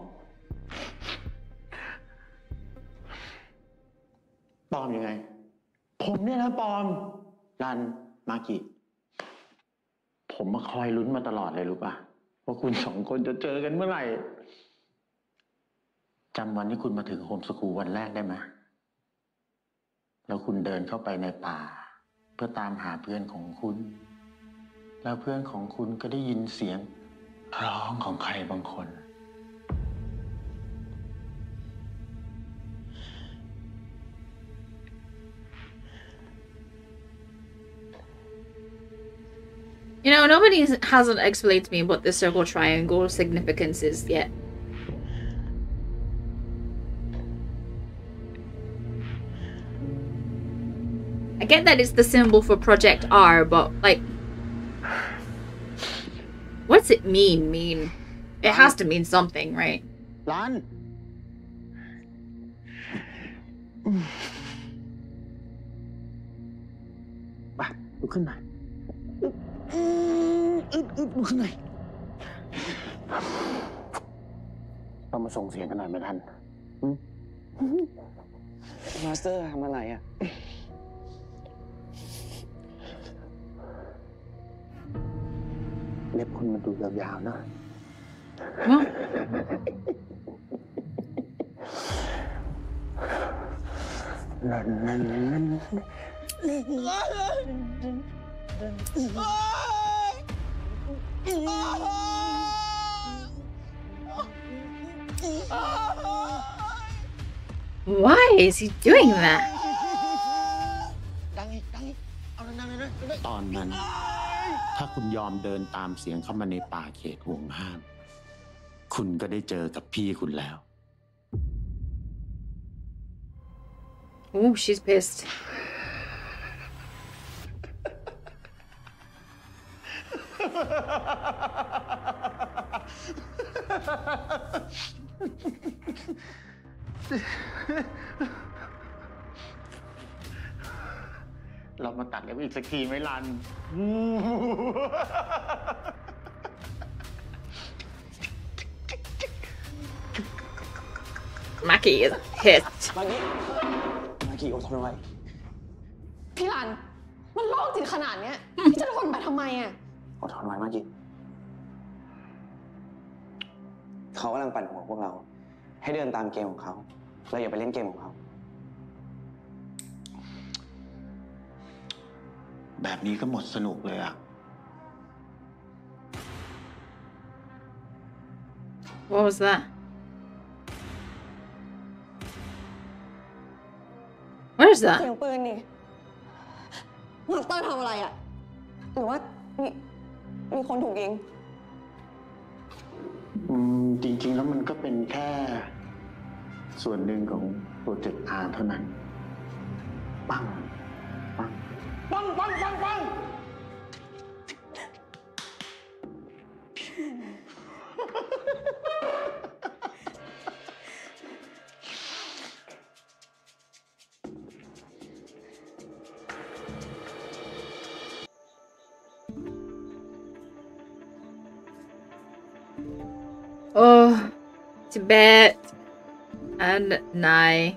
ปลอมยังไง ผมเนี่ยนะปลอม รัน มากิ ผมมาคอยลุ้นมาตลอดเลยรู้ป่ะว่าคุณสองคนจะเจอกันเมื่อไหร่จำวันที่คุณมาถึงโฮมสคูลวันแรกได้ไหมแล้วคุณเดินเข้าไปในป่า เพื่อตามหาเพื่อนของคุณ แล้วเพื่อนของคุณก็ได้ยินเสียงร้องของใครบางคน You know, nobody hasn't explained to me what the circle triangle significance is yet. I get that it's the symbol for Project R, but like, what's it mean? Mean? It has to mean something, right? Lan. ไปลุกขึ้นมาอึดอึดลุกขึ้นหน่อยเรามาส่งเสียงกันหน่อยไหมท่านมาสเตอร์ทำอะไรอ่ะเล็บคุณมันดูยาวๆนะนั่นนั่นนั่น Why is he doing that? ตอนนั้นถ้าคุณยอมเดินตามเสียงเข้ามาในป่าเขตห่วงห้าม คุณก็ได้เจอกับพี่คุณแล้ว Oh, she's pissed. เรามาตัดเล็บอีกสักทีไหมลัน Maki is pissed. มากี้มากี้อดทนไว้พี่รัน มันโรคจิตขนาดเนี้ยพี่จะทนไปทำไมอ่ะอดทนไว้มากี้เขากำลังปั่นหัวพวกเรา ให้เดินตามเกมของเขา เราอย่าไปเล่นเกมของเขาแบบนี้ก็หมดสนุกเลยอะ What was that? What is that? เสียงปืนนี่มาสเตอร์ทำอะไรอะหรือว่ามีมีคนถูกยิงอืมจริงๆแล้วมันก็เป็นแค่ส่วนหนึ่งของโปรเจกต์ อาร์ เท่านั้น ปัง ปังปังปังปังปัง Oh, Tibet and Nai.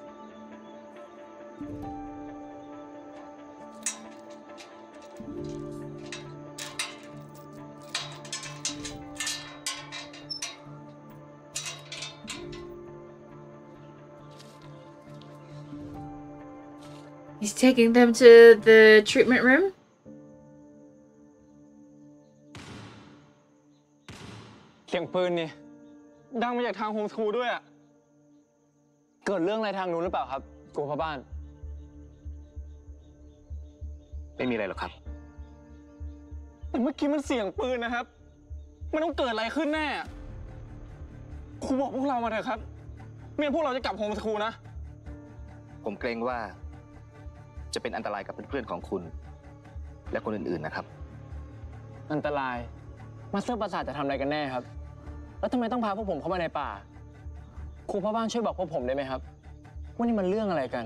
He's taking them to the treatment room. เสียงปืนนี่ดังมาจากทางโฮมสคูลด้วยอะเกิดเรื่องอะไรทางนู้นหรือเปล่าครับครูพ่อบ้านไม่มีอะไรหรอกครับแต่เมื่อกี้มันเสียงปืนนะครับมันต้องเกิดอะไรขึ้นแน่ครูบอกพวกเรามาเถอะครับไม่งั้นพวกเราจะกลับโฮมสคูลนะผมเกรงว่าจะเป็นอันตรายกับเพื่อนๆของคุณและคนอื่นๆนะครับอันตรายมาสเตอร์ประสาทจะทำอะไรกันแน่ครับแล้วทำไมต้องพาพวกผมเข้ามาในป่าครูพ่อบ้านช่วยบอกพวกผมได้ไหมครับว่านี่มันเรื่องอะไรกัน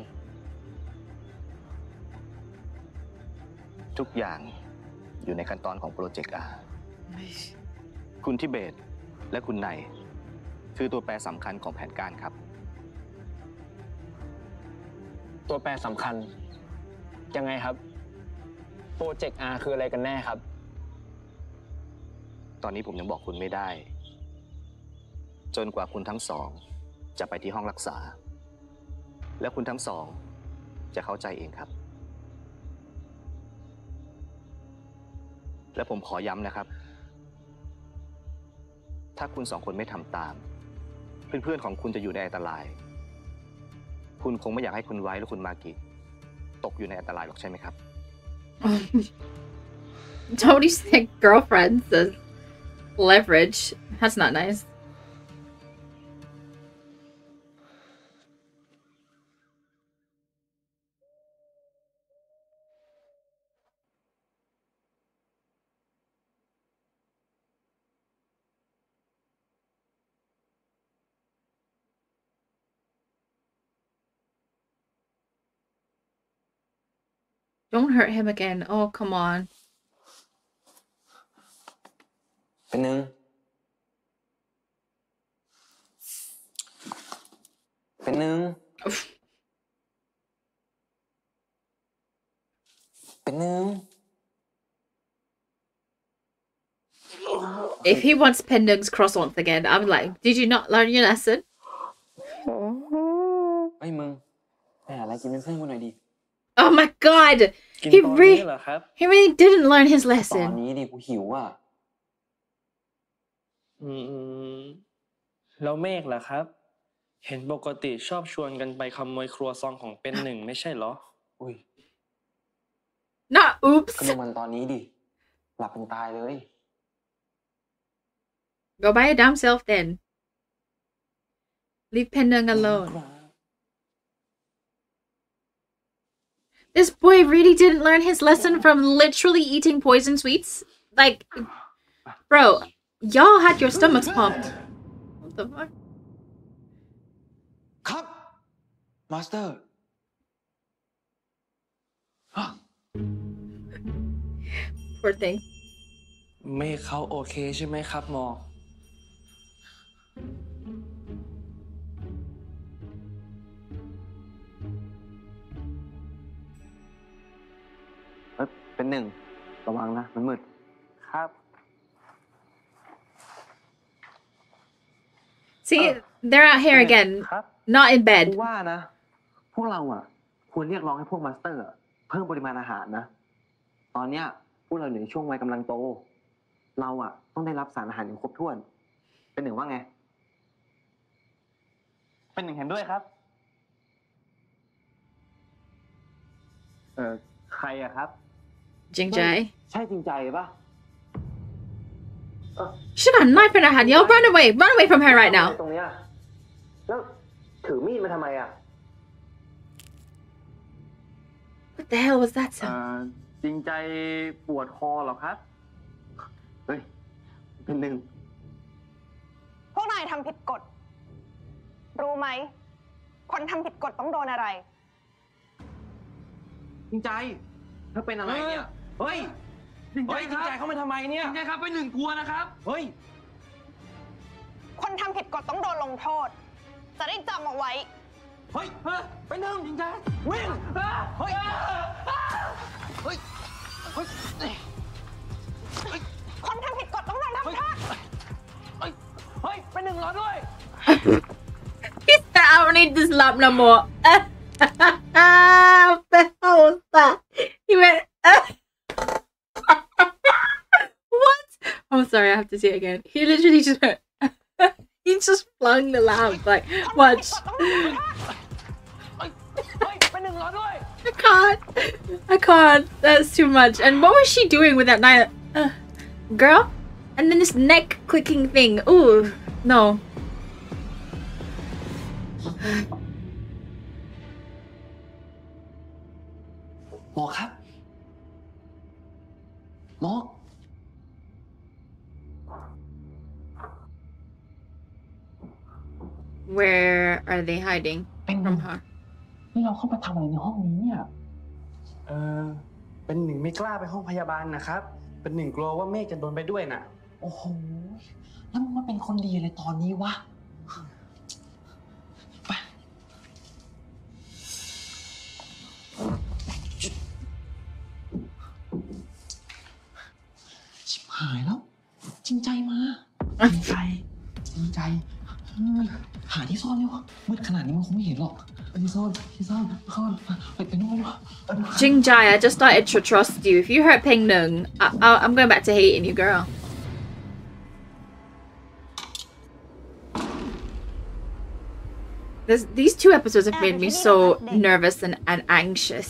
ทุกอย่างอยู่ในขั้นตอนของโปรเจกต์ อาร์ คุณทิเบตและคุณไนคือตัวแปรสำคัญของแผนการครับตัวแปรสำคัญยังไงครับโปรเจกต์ อาร์ คืออะไรกันแน่ครับตอนนี้ผมยังบอกคุณไม่ได้จนกว่าคุณทั้งสองจะไปที่ห้องรักษาและคุณทั้งสองจะเข้าใจเองครับและผมขอย้ำนะครับถ้าคุณสองคนไม่ทำตามเพื่อนๆของคุณจะอยู่ในอันตรายคุณคงไม่อยากให้คุณไว้และคุณมากิตกอยู่ในอันตรายหรอกใช่ไหมครับ Tony said girlfriends as leverage. That's not nice. Don't hurt him again. Oh, come on. เป็นหนึ่งเป็นหนึ่งเป็นหนึ่ง If he wants Pendung's cross once again, I'm like, did you not learn your lesson? ไอ้มึงไปหาอะไรกินเป็นเพื่อนกูหน่อยดิ Oh my god! กิน He ตอนนี้ really, เหรอครับ he really didn't learn his ตอน lesson. นี้ดิกูหิวอ่ะอืมแล้วเมฆล่ะครับ เห็นปกติชอบชวนกันไปขโมยครัวซองของเป็นหนึ่งไม่ใช่เหรออุ้ย Not oops. ก็ดูมันตอนนี้ดิ หลับเป็นตายเลย Go by your damn self then. Leave Pendung alone. This boy really didn't learn his lesson from literally eating poison sweets. Like, bro, y'all had your stomachs pumped. What the fuck? ครับ มาสเตอร์ Poor thing. เมฆเขาโอเคใช่ไหมครับหมอเอ้ยเป็นหนึ่งระวังนะ มันมืด ครับ See, they're out here again. Not in กู bed. ว่านะ พวกเราอ่ะ ควรเรียกร้องให้พวกมาสเตอร์อะเพิ่มปริมาณอาหารนะตอนเนี้ยพวกเราอยู่ในช่วงวัยกำลังโต เราอ่ะต้องได้รับสารอาหารอย่างครบถ้วน เป็นหนึ่งว่าไงเป็นหนึ่งเห็นด้วยครับเออใครอะครับจริงใจใช่จริงใจปะ She got a knife in her hand. Yo, run away. Run away from her right now. ตรงเนี้ยแล้วถือมีดมาทำไมอ่ะ What the hell was that เอ่ sound? อจริงใจปวดคอเหรอครับเฮ้ย เป็นหนึ่งพวกนายทำผิดกฎ รู้ไหม คนทำผิดกฎต้องโดนอะไรจริงใจเธอเป็นอะไรเนี่ย เฮ้ยจริงใจเฮ้ยจริงใจเข้ามาทำไมเนี่ยจริงใจครับเป็นหนึ่งกลัวนะครับเฮ้ยคนทำผิดกฎต้องโดนลงโทษ จะได้จำเอาไว้เฮ้ยเฮ้ยเป็นหนึ่งจริงใจวิ่งเฮ้ย เฮ้ย เฮ้ยคนทำผิดกฎต้องโดนทำโทษเฮ้ย เฮ้ย เป็นหนึ่งรอด้วย He said, I don't need this lap no more. What the hell was that? He went, what? I'm sorry, I have to see it again. He literally just went, he just flung the lamp. Like, watch. I can't. I can't. That's too much. And what was she doing with that knife? Uh, girl? And then this neck clicking thing. Ooh, no. หมอครับ หมอ Where are they hiding from her? นี่เราเข้ามาทำอะไรในห้องนี้เนี่ยเออเป็นหนึ่งไม่กล้าไปห้องพยาบาลนะครับ เป็นหนึ่งกลัวว่าเมฆจะโดนไปด้วยน่ะโอ้โห แล้วมึงมาเป็นคนดีอะไรตอนนี้วะ ไป ชิบหายแล้ว จริงใจมา จริงใจ จริงใจเฮ้ยหาที่ซ่อนเลยวะมืดขนาดนี้มันคงไม่เห็นหรอกที่ซ่อนที่ซ่อนซ่อนไปไปนู่นวะ Jing Jai, I just started to trust you. If you hurt Peng Nung, I I I'm going back to hating you, girl. This, these two episodes have made me so nervous and, and anxious.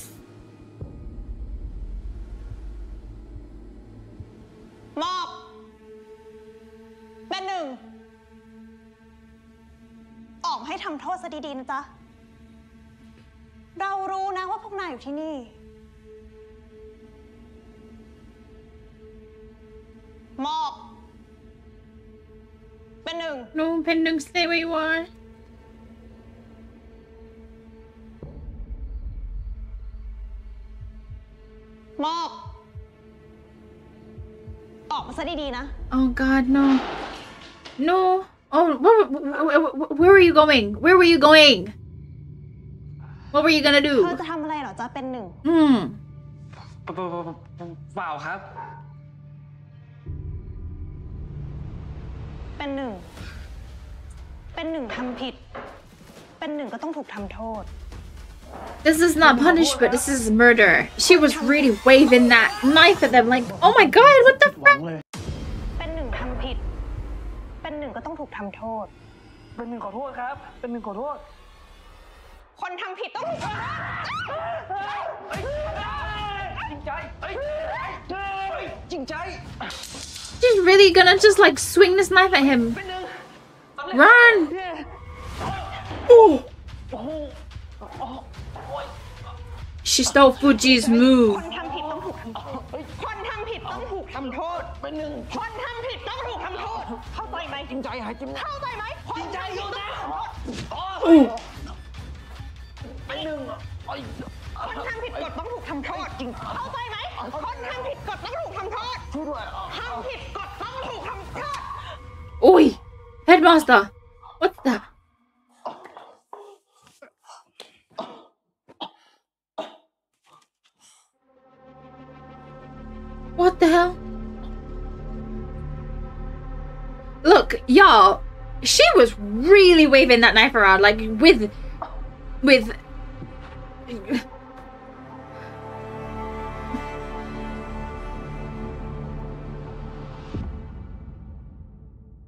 มอบ เป็นหนึ่ง ออกมาให้ทำโทษซะดีๆนะจ๊ะ เรารู้นะว่าพวกนายอยู่ที่นี่ มอบ เป็นหนึ่ง No, Peng Nung, stay where you are. มอบ ออกมาซะดีๆนะ Oh God, no. No. Oh, where, where, where were you going? Where were you going? What were you gonna เธ do? อจะทำอะไรเหรอจ๊ะ เป็นหนึ่ง Hmm. เปล่าครับเป็นหนึ่ง เป็นหนึ่งทำผิด เป็นหนึ่งก็ต้องถูกทำโทษ This is not punishment, this is murder. She was really waving that knife at them like, oh my God, what the fuck? เป็นหนึ่งทำผิด เป็นหนึ่งก็ต้องถูกทำโทษเป็นหนึ่งขอโทษครับ เป็นหนึ่งขอโทษคนทำผิดต้องถูกทำโทษจริงใจจริงใจ She's really gonna just like swing this knife at him. Run! Ooh. She stole Fuji's move. คนทำผิดต้องถูกทำโทษ คนทำผิดต้องถูกทำโทษเป็นหนึ่งคนทำผิดต้องถูกทำโทษ เข้าใจไหมจริงใจหายจริงเข้าใจไหมจริงใจอยู่นะ Ooh. เป็นหนึ่งคนทำผิดกฎต้องถูกทำโทษจริง เข้าใจไหม คนทำผิดกฎต้องถูกทำโทษช่วยด้วยทำผิดกฎต้องถูกทำโทษ Oi! Headmaster! What's that? What the hell? Look, y'all, she was really waving that knife around, like, with... With...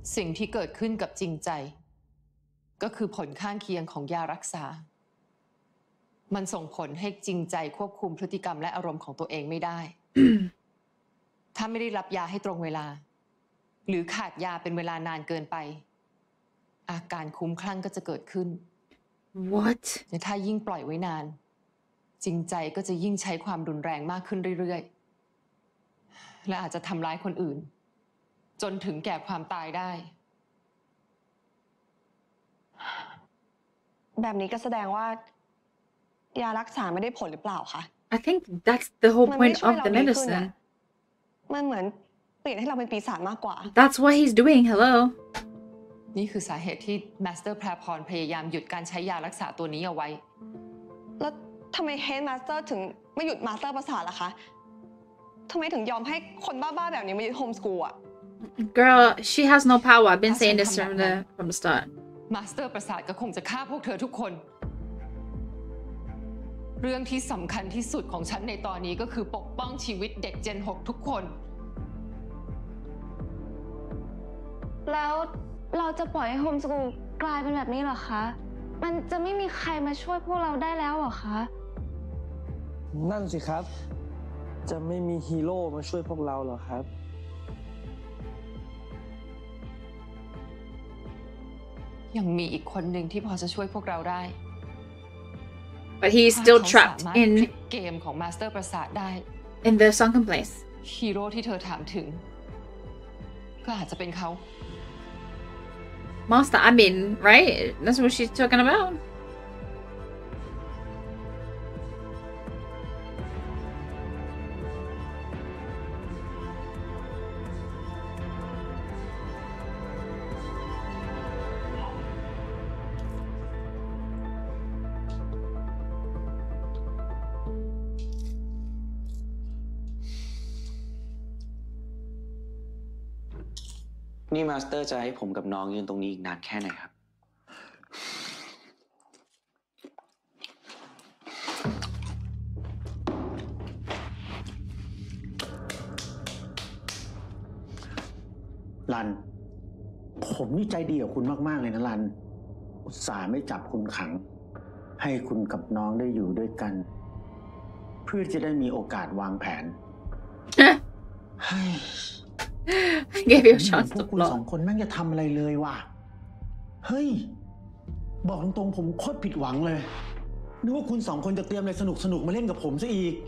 สิ่งที่เกิดขึ้นกับจริงใจก็คือผลข้างเคียงของยารักษามันส่งผลให้จริงใจควบคุมพฤติกรรมและอารมณ์ของตัวเองไม่ได้ ถ้าไม่ได้รับยาให้ตรงเวลาหรือขาดยาเป็นเวลานานเกินไปอาการคลุ้มคลั่งก็จะเกิดขึ้น What และถ้ายิ่งปล่อยไว้นานจริงใจก็จะยิ่งใช้ความรุนแรงมากขึ้นเรื่อยๆและอาจจะทำร้ายคนอื่นจนถึงแก่ความตายได้แบบนี้ก็แสดงว่ายารักษาไม่ได้ผลหรือเปล่าคะ I think that's the whole มันไม่ point ช่วย of เรา the ดีขึ้นอะ medicine. มันเหมือนเปลี่ยนให้เราเป็นปีศาจมากกว่า That's what he's doing. Hello. นี่คือสาเหตุที่มาสเตอร์แพรพรพยายามหยุดการใช้ยารักษาตัวนี้เอาไว้แล้วทำไมเฮดมาสเตอร์ถึงไม่หยุดมาสเตอร์ประสาทล่ะคะทำไมถึงยอมให้คนบ้าๆแบบนี้มายึดโฮมสกูลอะ Girl, she has no power. I've been saying this from the from the start. มาสเตอร์ประสาทก็คงจะฆ่าพวกเธอทุกคน เรื่องที่สำคัญที่สุดของฉันในตอนนี้ก็คือปกป้องชีวิตเด็กเจนหกทุกคนแล้วเราจะปล่อยให้โฮมสกูลกลายเป็นแบบนี้เหรอคะ มันจะไม่มีใครมาช่วยพวกเราได้แล้วเหรอคะนั่นสิครับ จะไม่มีฮีโร่มาช่วยพวกเราเหรอครับยังมีอีกคนหนึ่งที่พอจะช่วยพวกเราได้ But he's still ถ้าเขา trapped สามารถ in พลิกเกมของมาสเตอร์ประสาทได้ in the sunken place. ฮีโร่ที่เธอถามถึงก็อาจจะเป็นเขา Master, I mean, right? That's what she's talking about. .นี่มาสเตอร์จะให้ผมกับน้องยืนตรงนี้อีกนานแค่ไหนครับรัน ผมนี่ใจดีกับคุณมากๆเลยนะรัน อุตส่าห์ไม่จับคุณขัง ให้คุณกับน้องได้อยู่ด้วยกัน เพื่อจะได้มีโอกาสวางแผน Gave you a chance พว to กคุณ plot. สองคนแม่งจะทำอะไรเลยว่ะ เฮ้ย บอกตรงๆผมโคตรผิดหวังเลย นึกว่าคุณสองคนจะเตรียมอะไรสนุกๆมาเล่นกับผมซะอีก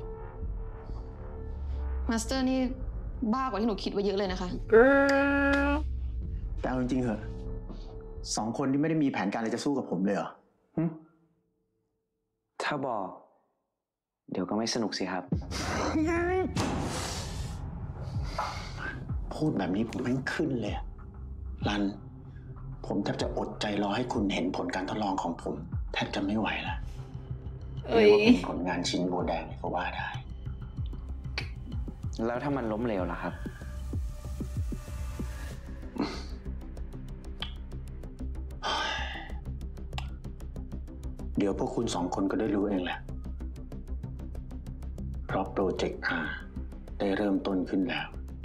มาสเตอร์นี่บ้ากว่าที่หนูคิดไว้เยอะเลยนะคะ Girl. แต่เอาจริงๆเหอะสองคนที่ไม่ได้มีแผนการอะไรจะสู้กับผมเลยเหรอถ้าบอก เดี๋ยวก็ไม่สนุกสิครับพูดแบบนี้ผมแม่งขึ้นเลยอะรัน ผมแทบจะอดใจรอให้คุณเห็นผลการทดลองของผม แทบจะไม่ไหวแล้วเรียกว่าเป็นผลงานชิ้นโบแดงก็ว่าได้แล้วถ้ามันล้มเหลวล่ะครับเดี๋ยวพวกคุณสองคนก็ได้รู้เองแหละ เพราะโปรเจกต์ R ได้เริ่มต้นขึ้นแล้ว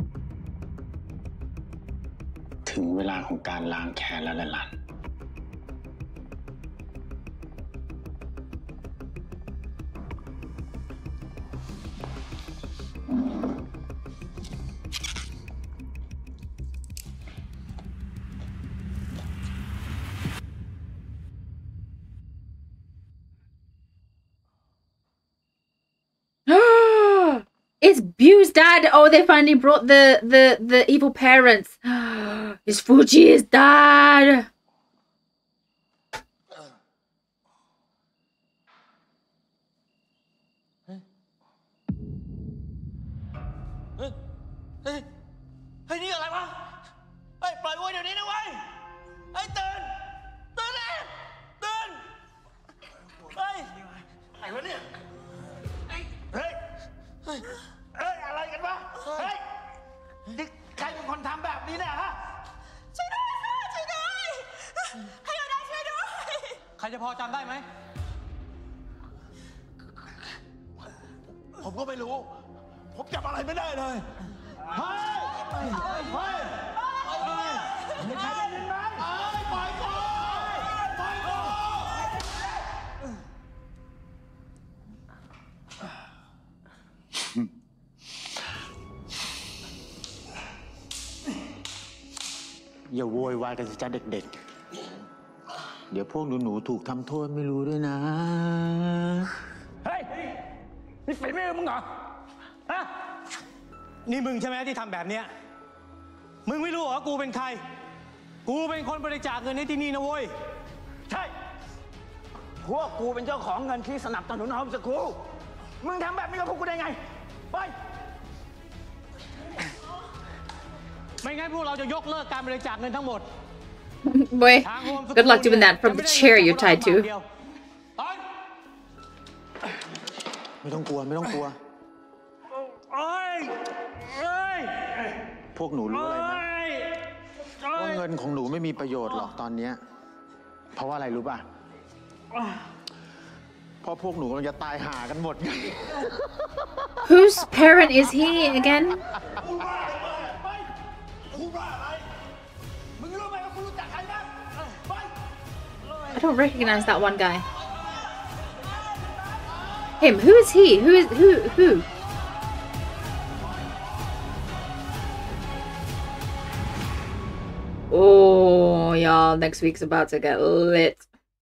ถึงเวลาของการล้างแค้นแล้วแหละลัน It's Bu's dad. Oh, they finally brought the the the evil parents. It's Fuji's dad. เฮ้ย เฮ้ย เฮ้ย นี่อะไรวะ เฮ้ย ปล่อยวัวเดี๋ยวนี้นะเว้ย เฮ้ย ตื่น ตื่นเลยตื่น เฮ้ยไอ้วะเนี่ยเฮ้ย เฮ้ย เฮ้ย อะไรกันวะ เฮ้ย นี่ใครเป็นคนทำแบบนี้เนี่ยฮะช่วยด้วยค่ะช่วยด้วยใครก็ได้ช่วยด้วยใครจะพอจำได้ไหมผมก็ไม่รู้ ผมจำอะไรไม่ได้เลย เฮ้ย เฮ้ย เฮ้ย เฮ้ย ใครอย่าโวยวายกันสิจ้าเด็กๆ เดี๋ยวพวกหนูๆถูกทำโทษไม่รู้ด้วยนะเฮ้ย นี่ฝีมือมึงเหรอ ฮะ นี่มึงใช่ไหมที่ทำแบบเนี้ย มึงไม่รู้เหรอกูเป็นใคร กูเป็นคนบริจาคเงินให้ที่นี่นะเว้ย ใช่ พวกกูเป็นเจ้าของเงินที่สนับสนุนโฮมสคูล มึงทำแบบนี้กับพวกกูได้ไง ไป ไม่งั้นพวกเราจะยกเลิกการบริจาคเงินทั้งหมด Boy, good luck doing that from the chair you're tied to. ไม่ต้องกลัวไม่ต้องกลัว พวกหนูรู้อะไรไหมว่าเงินของหนูไม่มีประโยชน์หรอกตอนเนี้ยเพราะว่าอะไรรู้ป่ะเพราะพวกหนูกำลังจะตายหากันหมดไง Whose parent is he again? I don't recognize that one guy. Him. Who is he? Who is who? Who? Oh, y'all! Next week's about to get lit.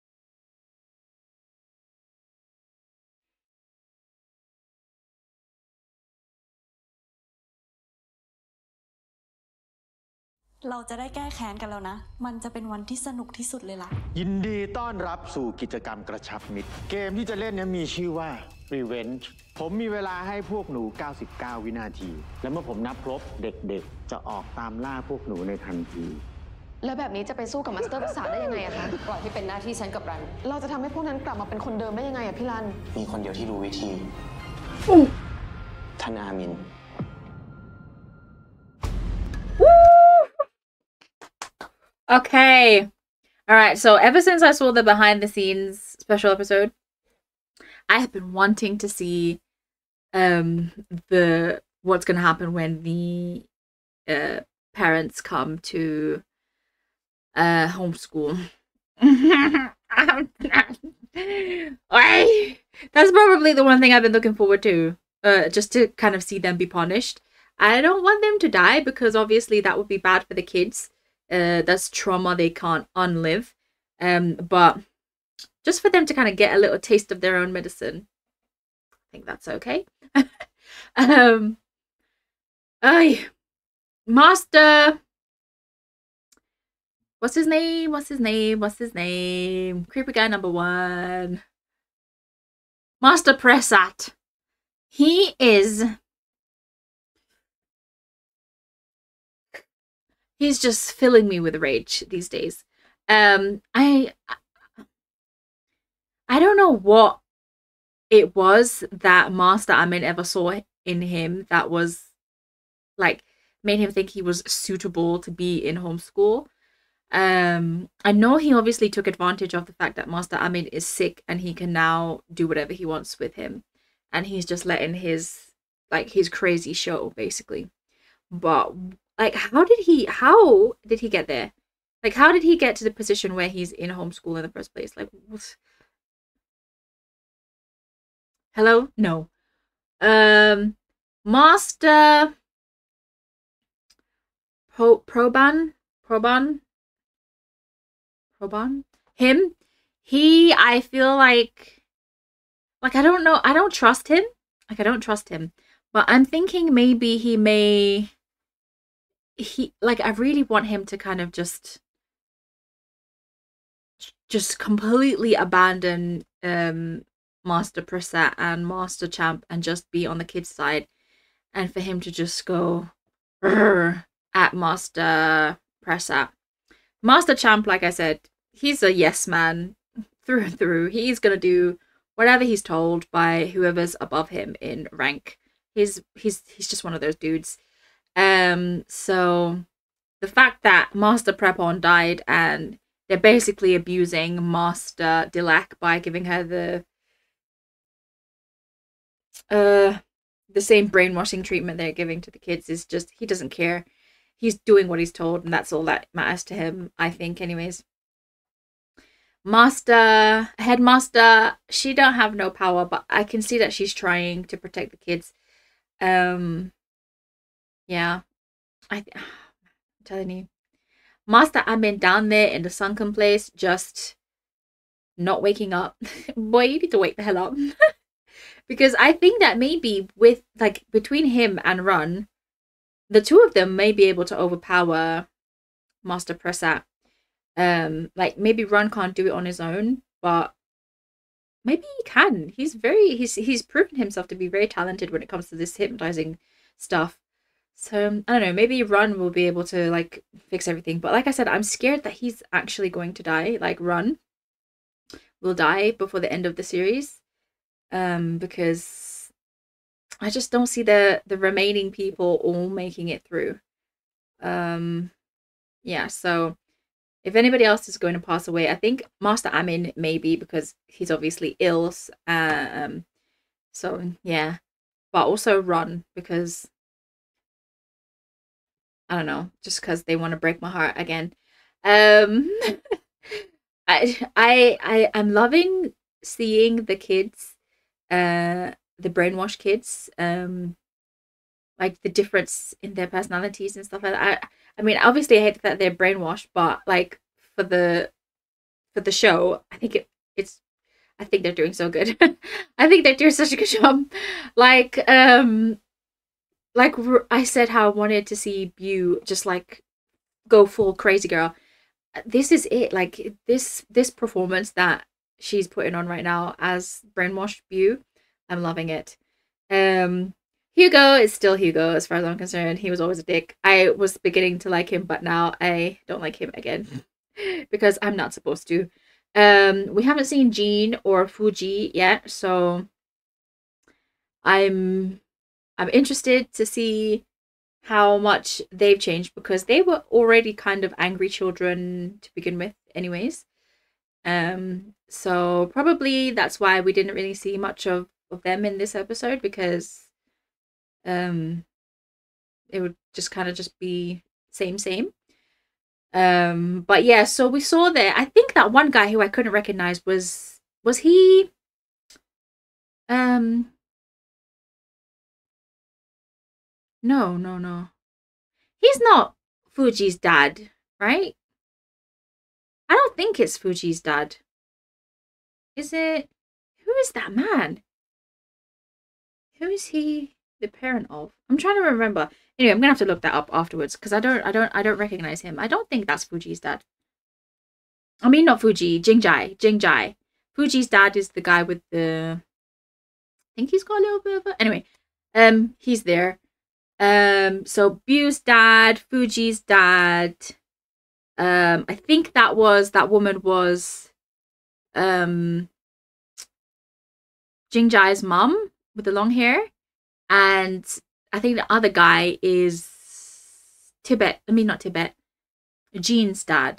เราจะได้แก้แค้นกันแล้วนะ มันจะเป็นวันที่สนุกที่สุดเลยล่ะยินดีต้อนรับสู่กิจกรรมกระชับมิตรเกมที่จะเล่นนี้มีชื่อว่า Revenge ผมมีเวลาให้พวกหนูเก้าสิบเก้าวินาทีและเมื่อผมนับครบเด็กๆจะออกตามล่าพวกหนูในทันทีแล้วแบบนี้จะไปสู้กับมาสเตอร์ประสาทได้ยังไงอะคะปล่อยให้เป็นหน้าที่ฉันกับรัน เราจะทำให้พวกนั้นกลับมาเป็นคนเดิมได้ยังไงอะพี่รันมีคนเดียวที่รู้วิธีท่านอามิน Okay. All right. So ever since I saw the behind the scenes special episode, I have been wanting to see um the what's going to happen when the uh parents come to uh homeschool. That's probably the one thing I've been looking forward to, uh just to kind of see them be punished. I don't want them to die because obviously that would be bad for the kids. Uh, that's trauma they can't unlive. Um, but just for them to kind of get a little taste of their own medicine, I think that's okay. um, ay, Master. What's his name? What's his name? What's his name? Creepy guy number one. Master Prasad. He is. He's just filling me with rage these days. Um, I, I don't know what it was that Master Amin ever saw in him that was, like, made him think he was suitable to be in homeschool. Um, I know he obviously took advantage of the fact that Master Amin is sick and he can now do whatever he wants with him. And he's just letting his, like, his crazy show, basically. But, like, how did he, how did he get there? Like, how did he get to the position where he's in homeschool in the first place? Like, what? Hello? No. Um, Master Pro Proban? Proban? Proban? Him? He, I feel like, like, I don't know, I don't trust him. Like, I don't trust him. But I'm thinking maybe he may, he, like, I really want him to kind of just, just completely abandon um, Master Prasad and Master Champ and just be on the kid's side. And for him to just go at Master Prasad. Master Champ, like I said, he's a yes man through and through. He's going to do whatever he's told by whoever's above him in rank. He's he's he's just one of those dudes. Um, so the fact that Master Prepon died and they're basically abusing Master Dilak by giving her the uh the same brainwashing treatment they're giving to the kids is just, he doesn't care. He's doing what he's told, and that's all that matters to him, I think, anyways. Master, Headmaster, she don't have no power, but I can see that she's trying to protect the kids. Um, yeah, I, I'm telling you. Master Amin down there in the sunken place, just not waking up. Boy, you need to wake the hell up. Because I think that maybe with, like, between him and Run, the two of them may be able to overpower Master Prasad. Um, like, maybe Run can't do it on his own, but maybe he can. He's very, he's, he's proven himself to be very talented when it comes to this hypnotizing stuff. So, I don't know, maybe Run will be able to, like, fix everything. But like I said, I'm scared that he's actually going to die. Like, Run will die before the end of the series. Um, because I just don't see the, the remaining people all making it through. Um, yeah, so if anybody else is going to pass away, I think Master Amin maybe, because he's obviously ill. Um, so, yeah. But also Run, because I don't know, just because they want to break my heart again. Um, I, I, I, I'm loving seeing the kids, uh, the brainwashed kids, um, like the difference in their personalities and stuff like that. I, I mean, obviously I hate that they're brainwashed, but like for the, for the show, I think it, it's, I think they're doing so good. I think they're doing such a good job. Like, um, like I said, how I wanted to see Bew just like go full crazy girl. This is it. Like this, this performance that she's putting on right now as brainwashed Bew, I'm loving it. Um, Hugo is still Hugo as far as I'm concerned. He was always a dick. I was beginning to like him, but now I don't like him again because I'm not supposed to. Um, we haven't seen Jean or Fuji yet, so I'm I'm interested to see how much they've changed, because they were already kind of angry children to begin with anyways. Um, so probably that's why we didn't really see much of, of them in this episode, because um, it would just kind of just be same, same. Um, but yeah, so we saw there, I think that one guy who I couldn't recognize was, was he, um, no, no, no. He's not Fuji's dad, right? I don't think it's Fuji's dad. Is it? Who is that man? Who is he the parent of? I'm trying to remember. Anyway, I'm gonna have to look that up afterwards, because I don't, I don't, I don't recognize him. I don't think that's Fuji's dad. I mean, not Fuji, Jingjai, Jingjai. Fuji's dad is the guy with the. I think he's got a little bit of a. Anyway, um, he's there. Um, so Bew's dad, Fuji's dad. Um, I think that was that woman was, um, Jingjai's mom with the long hair, and I think the other guy is Tibet. I mean, not Tibet. Jean's dad.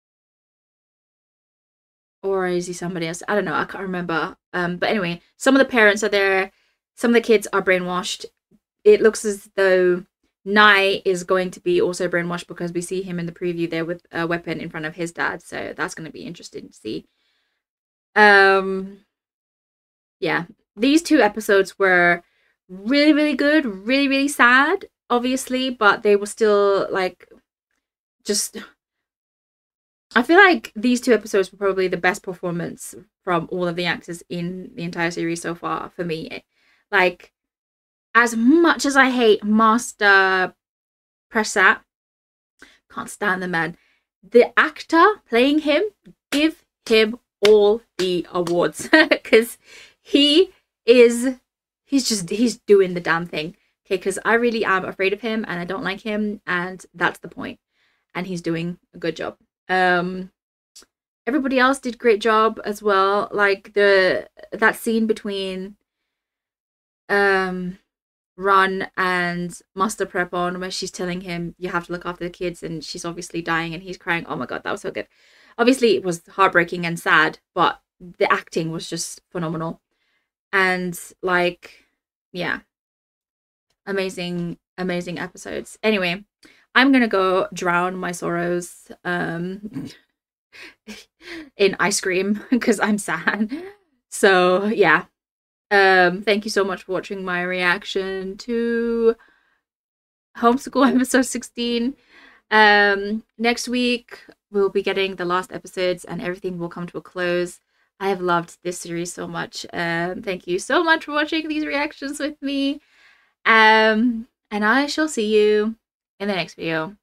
Or is he somebody else? I don't know. I can't remember. Um, but anyway, some of the parents are there. Some of the kids are brainwashed. It looks as though Nai is going to be also brainwashed, because we see him in the preview there with a weapon in front of his dad. So that's going to be interesting to see. Um, yeah, these two episodes were really, really good. Really, really sad, obviously, but they were still like just. I feel like these two episodes were probably the best performance from all of the actors in the entire series so far for me. Like, as much as I hate Master Prasad, can't stand the man, the actor playing him, give him all the awards, because he is, he's just, he's doing the damn thing. Okay, because I really am afraid of him and I don't like him, and that's the point. And he's doing a good job. Um, everybody else did great job as well. Like the that scene between um Run and Master Prepon, where she's telling him you have to look after the kids, and she's obviously dying and he's crying. Oh my god, that was so good. Obviously it was heartbreaking and sad, but the acting was just phenomenal. And like, yeah, amazing, amazing episodes. Anyway, I'm gonna go drown my sorrows um in ice cream because I'm sad. So yeah. Um, thank you so much for watching my reaction to Homeschool episode sixteen. Um, next week we'll be getting the last episodes and everything will come to a close. I have loved this series so much. Um, thank you so much for watching these reactions with me. Um, and I shall see you in the next video.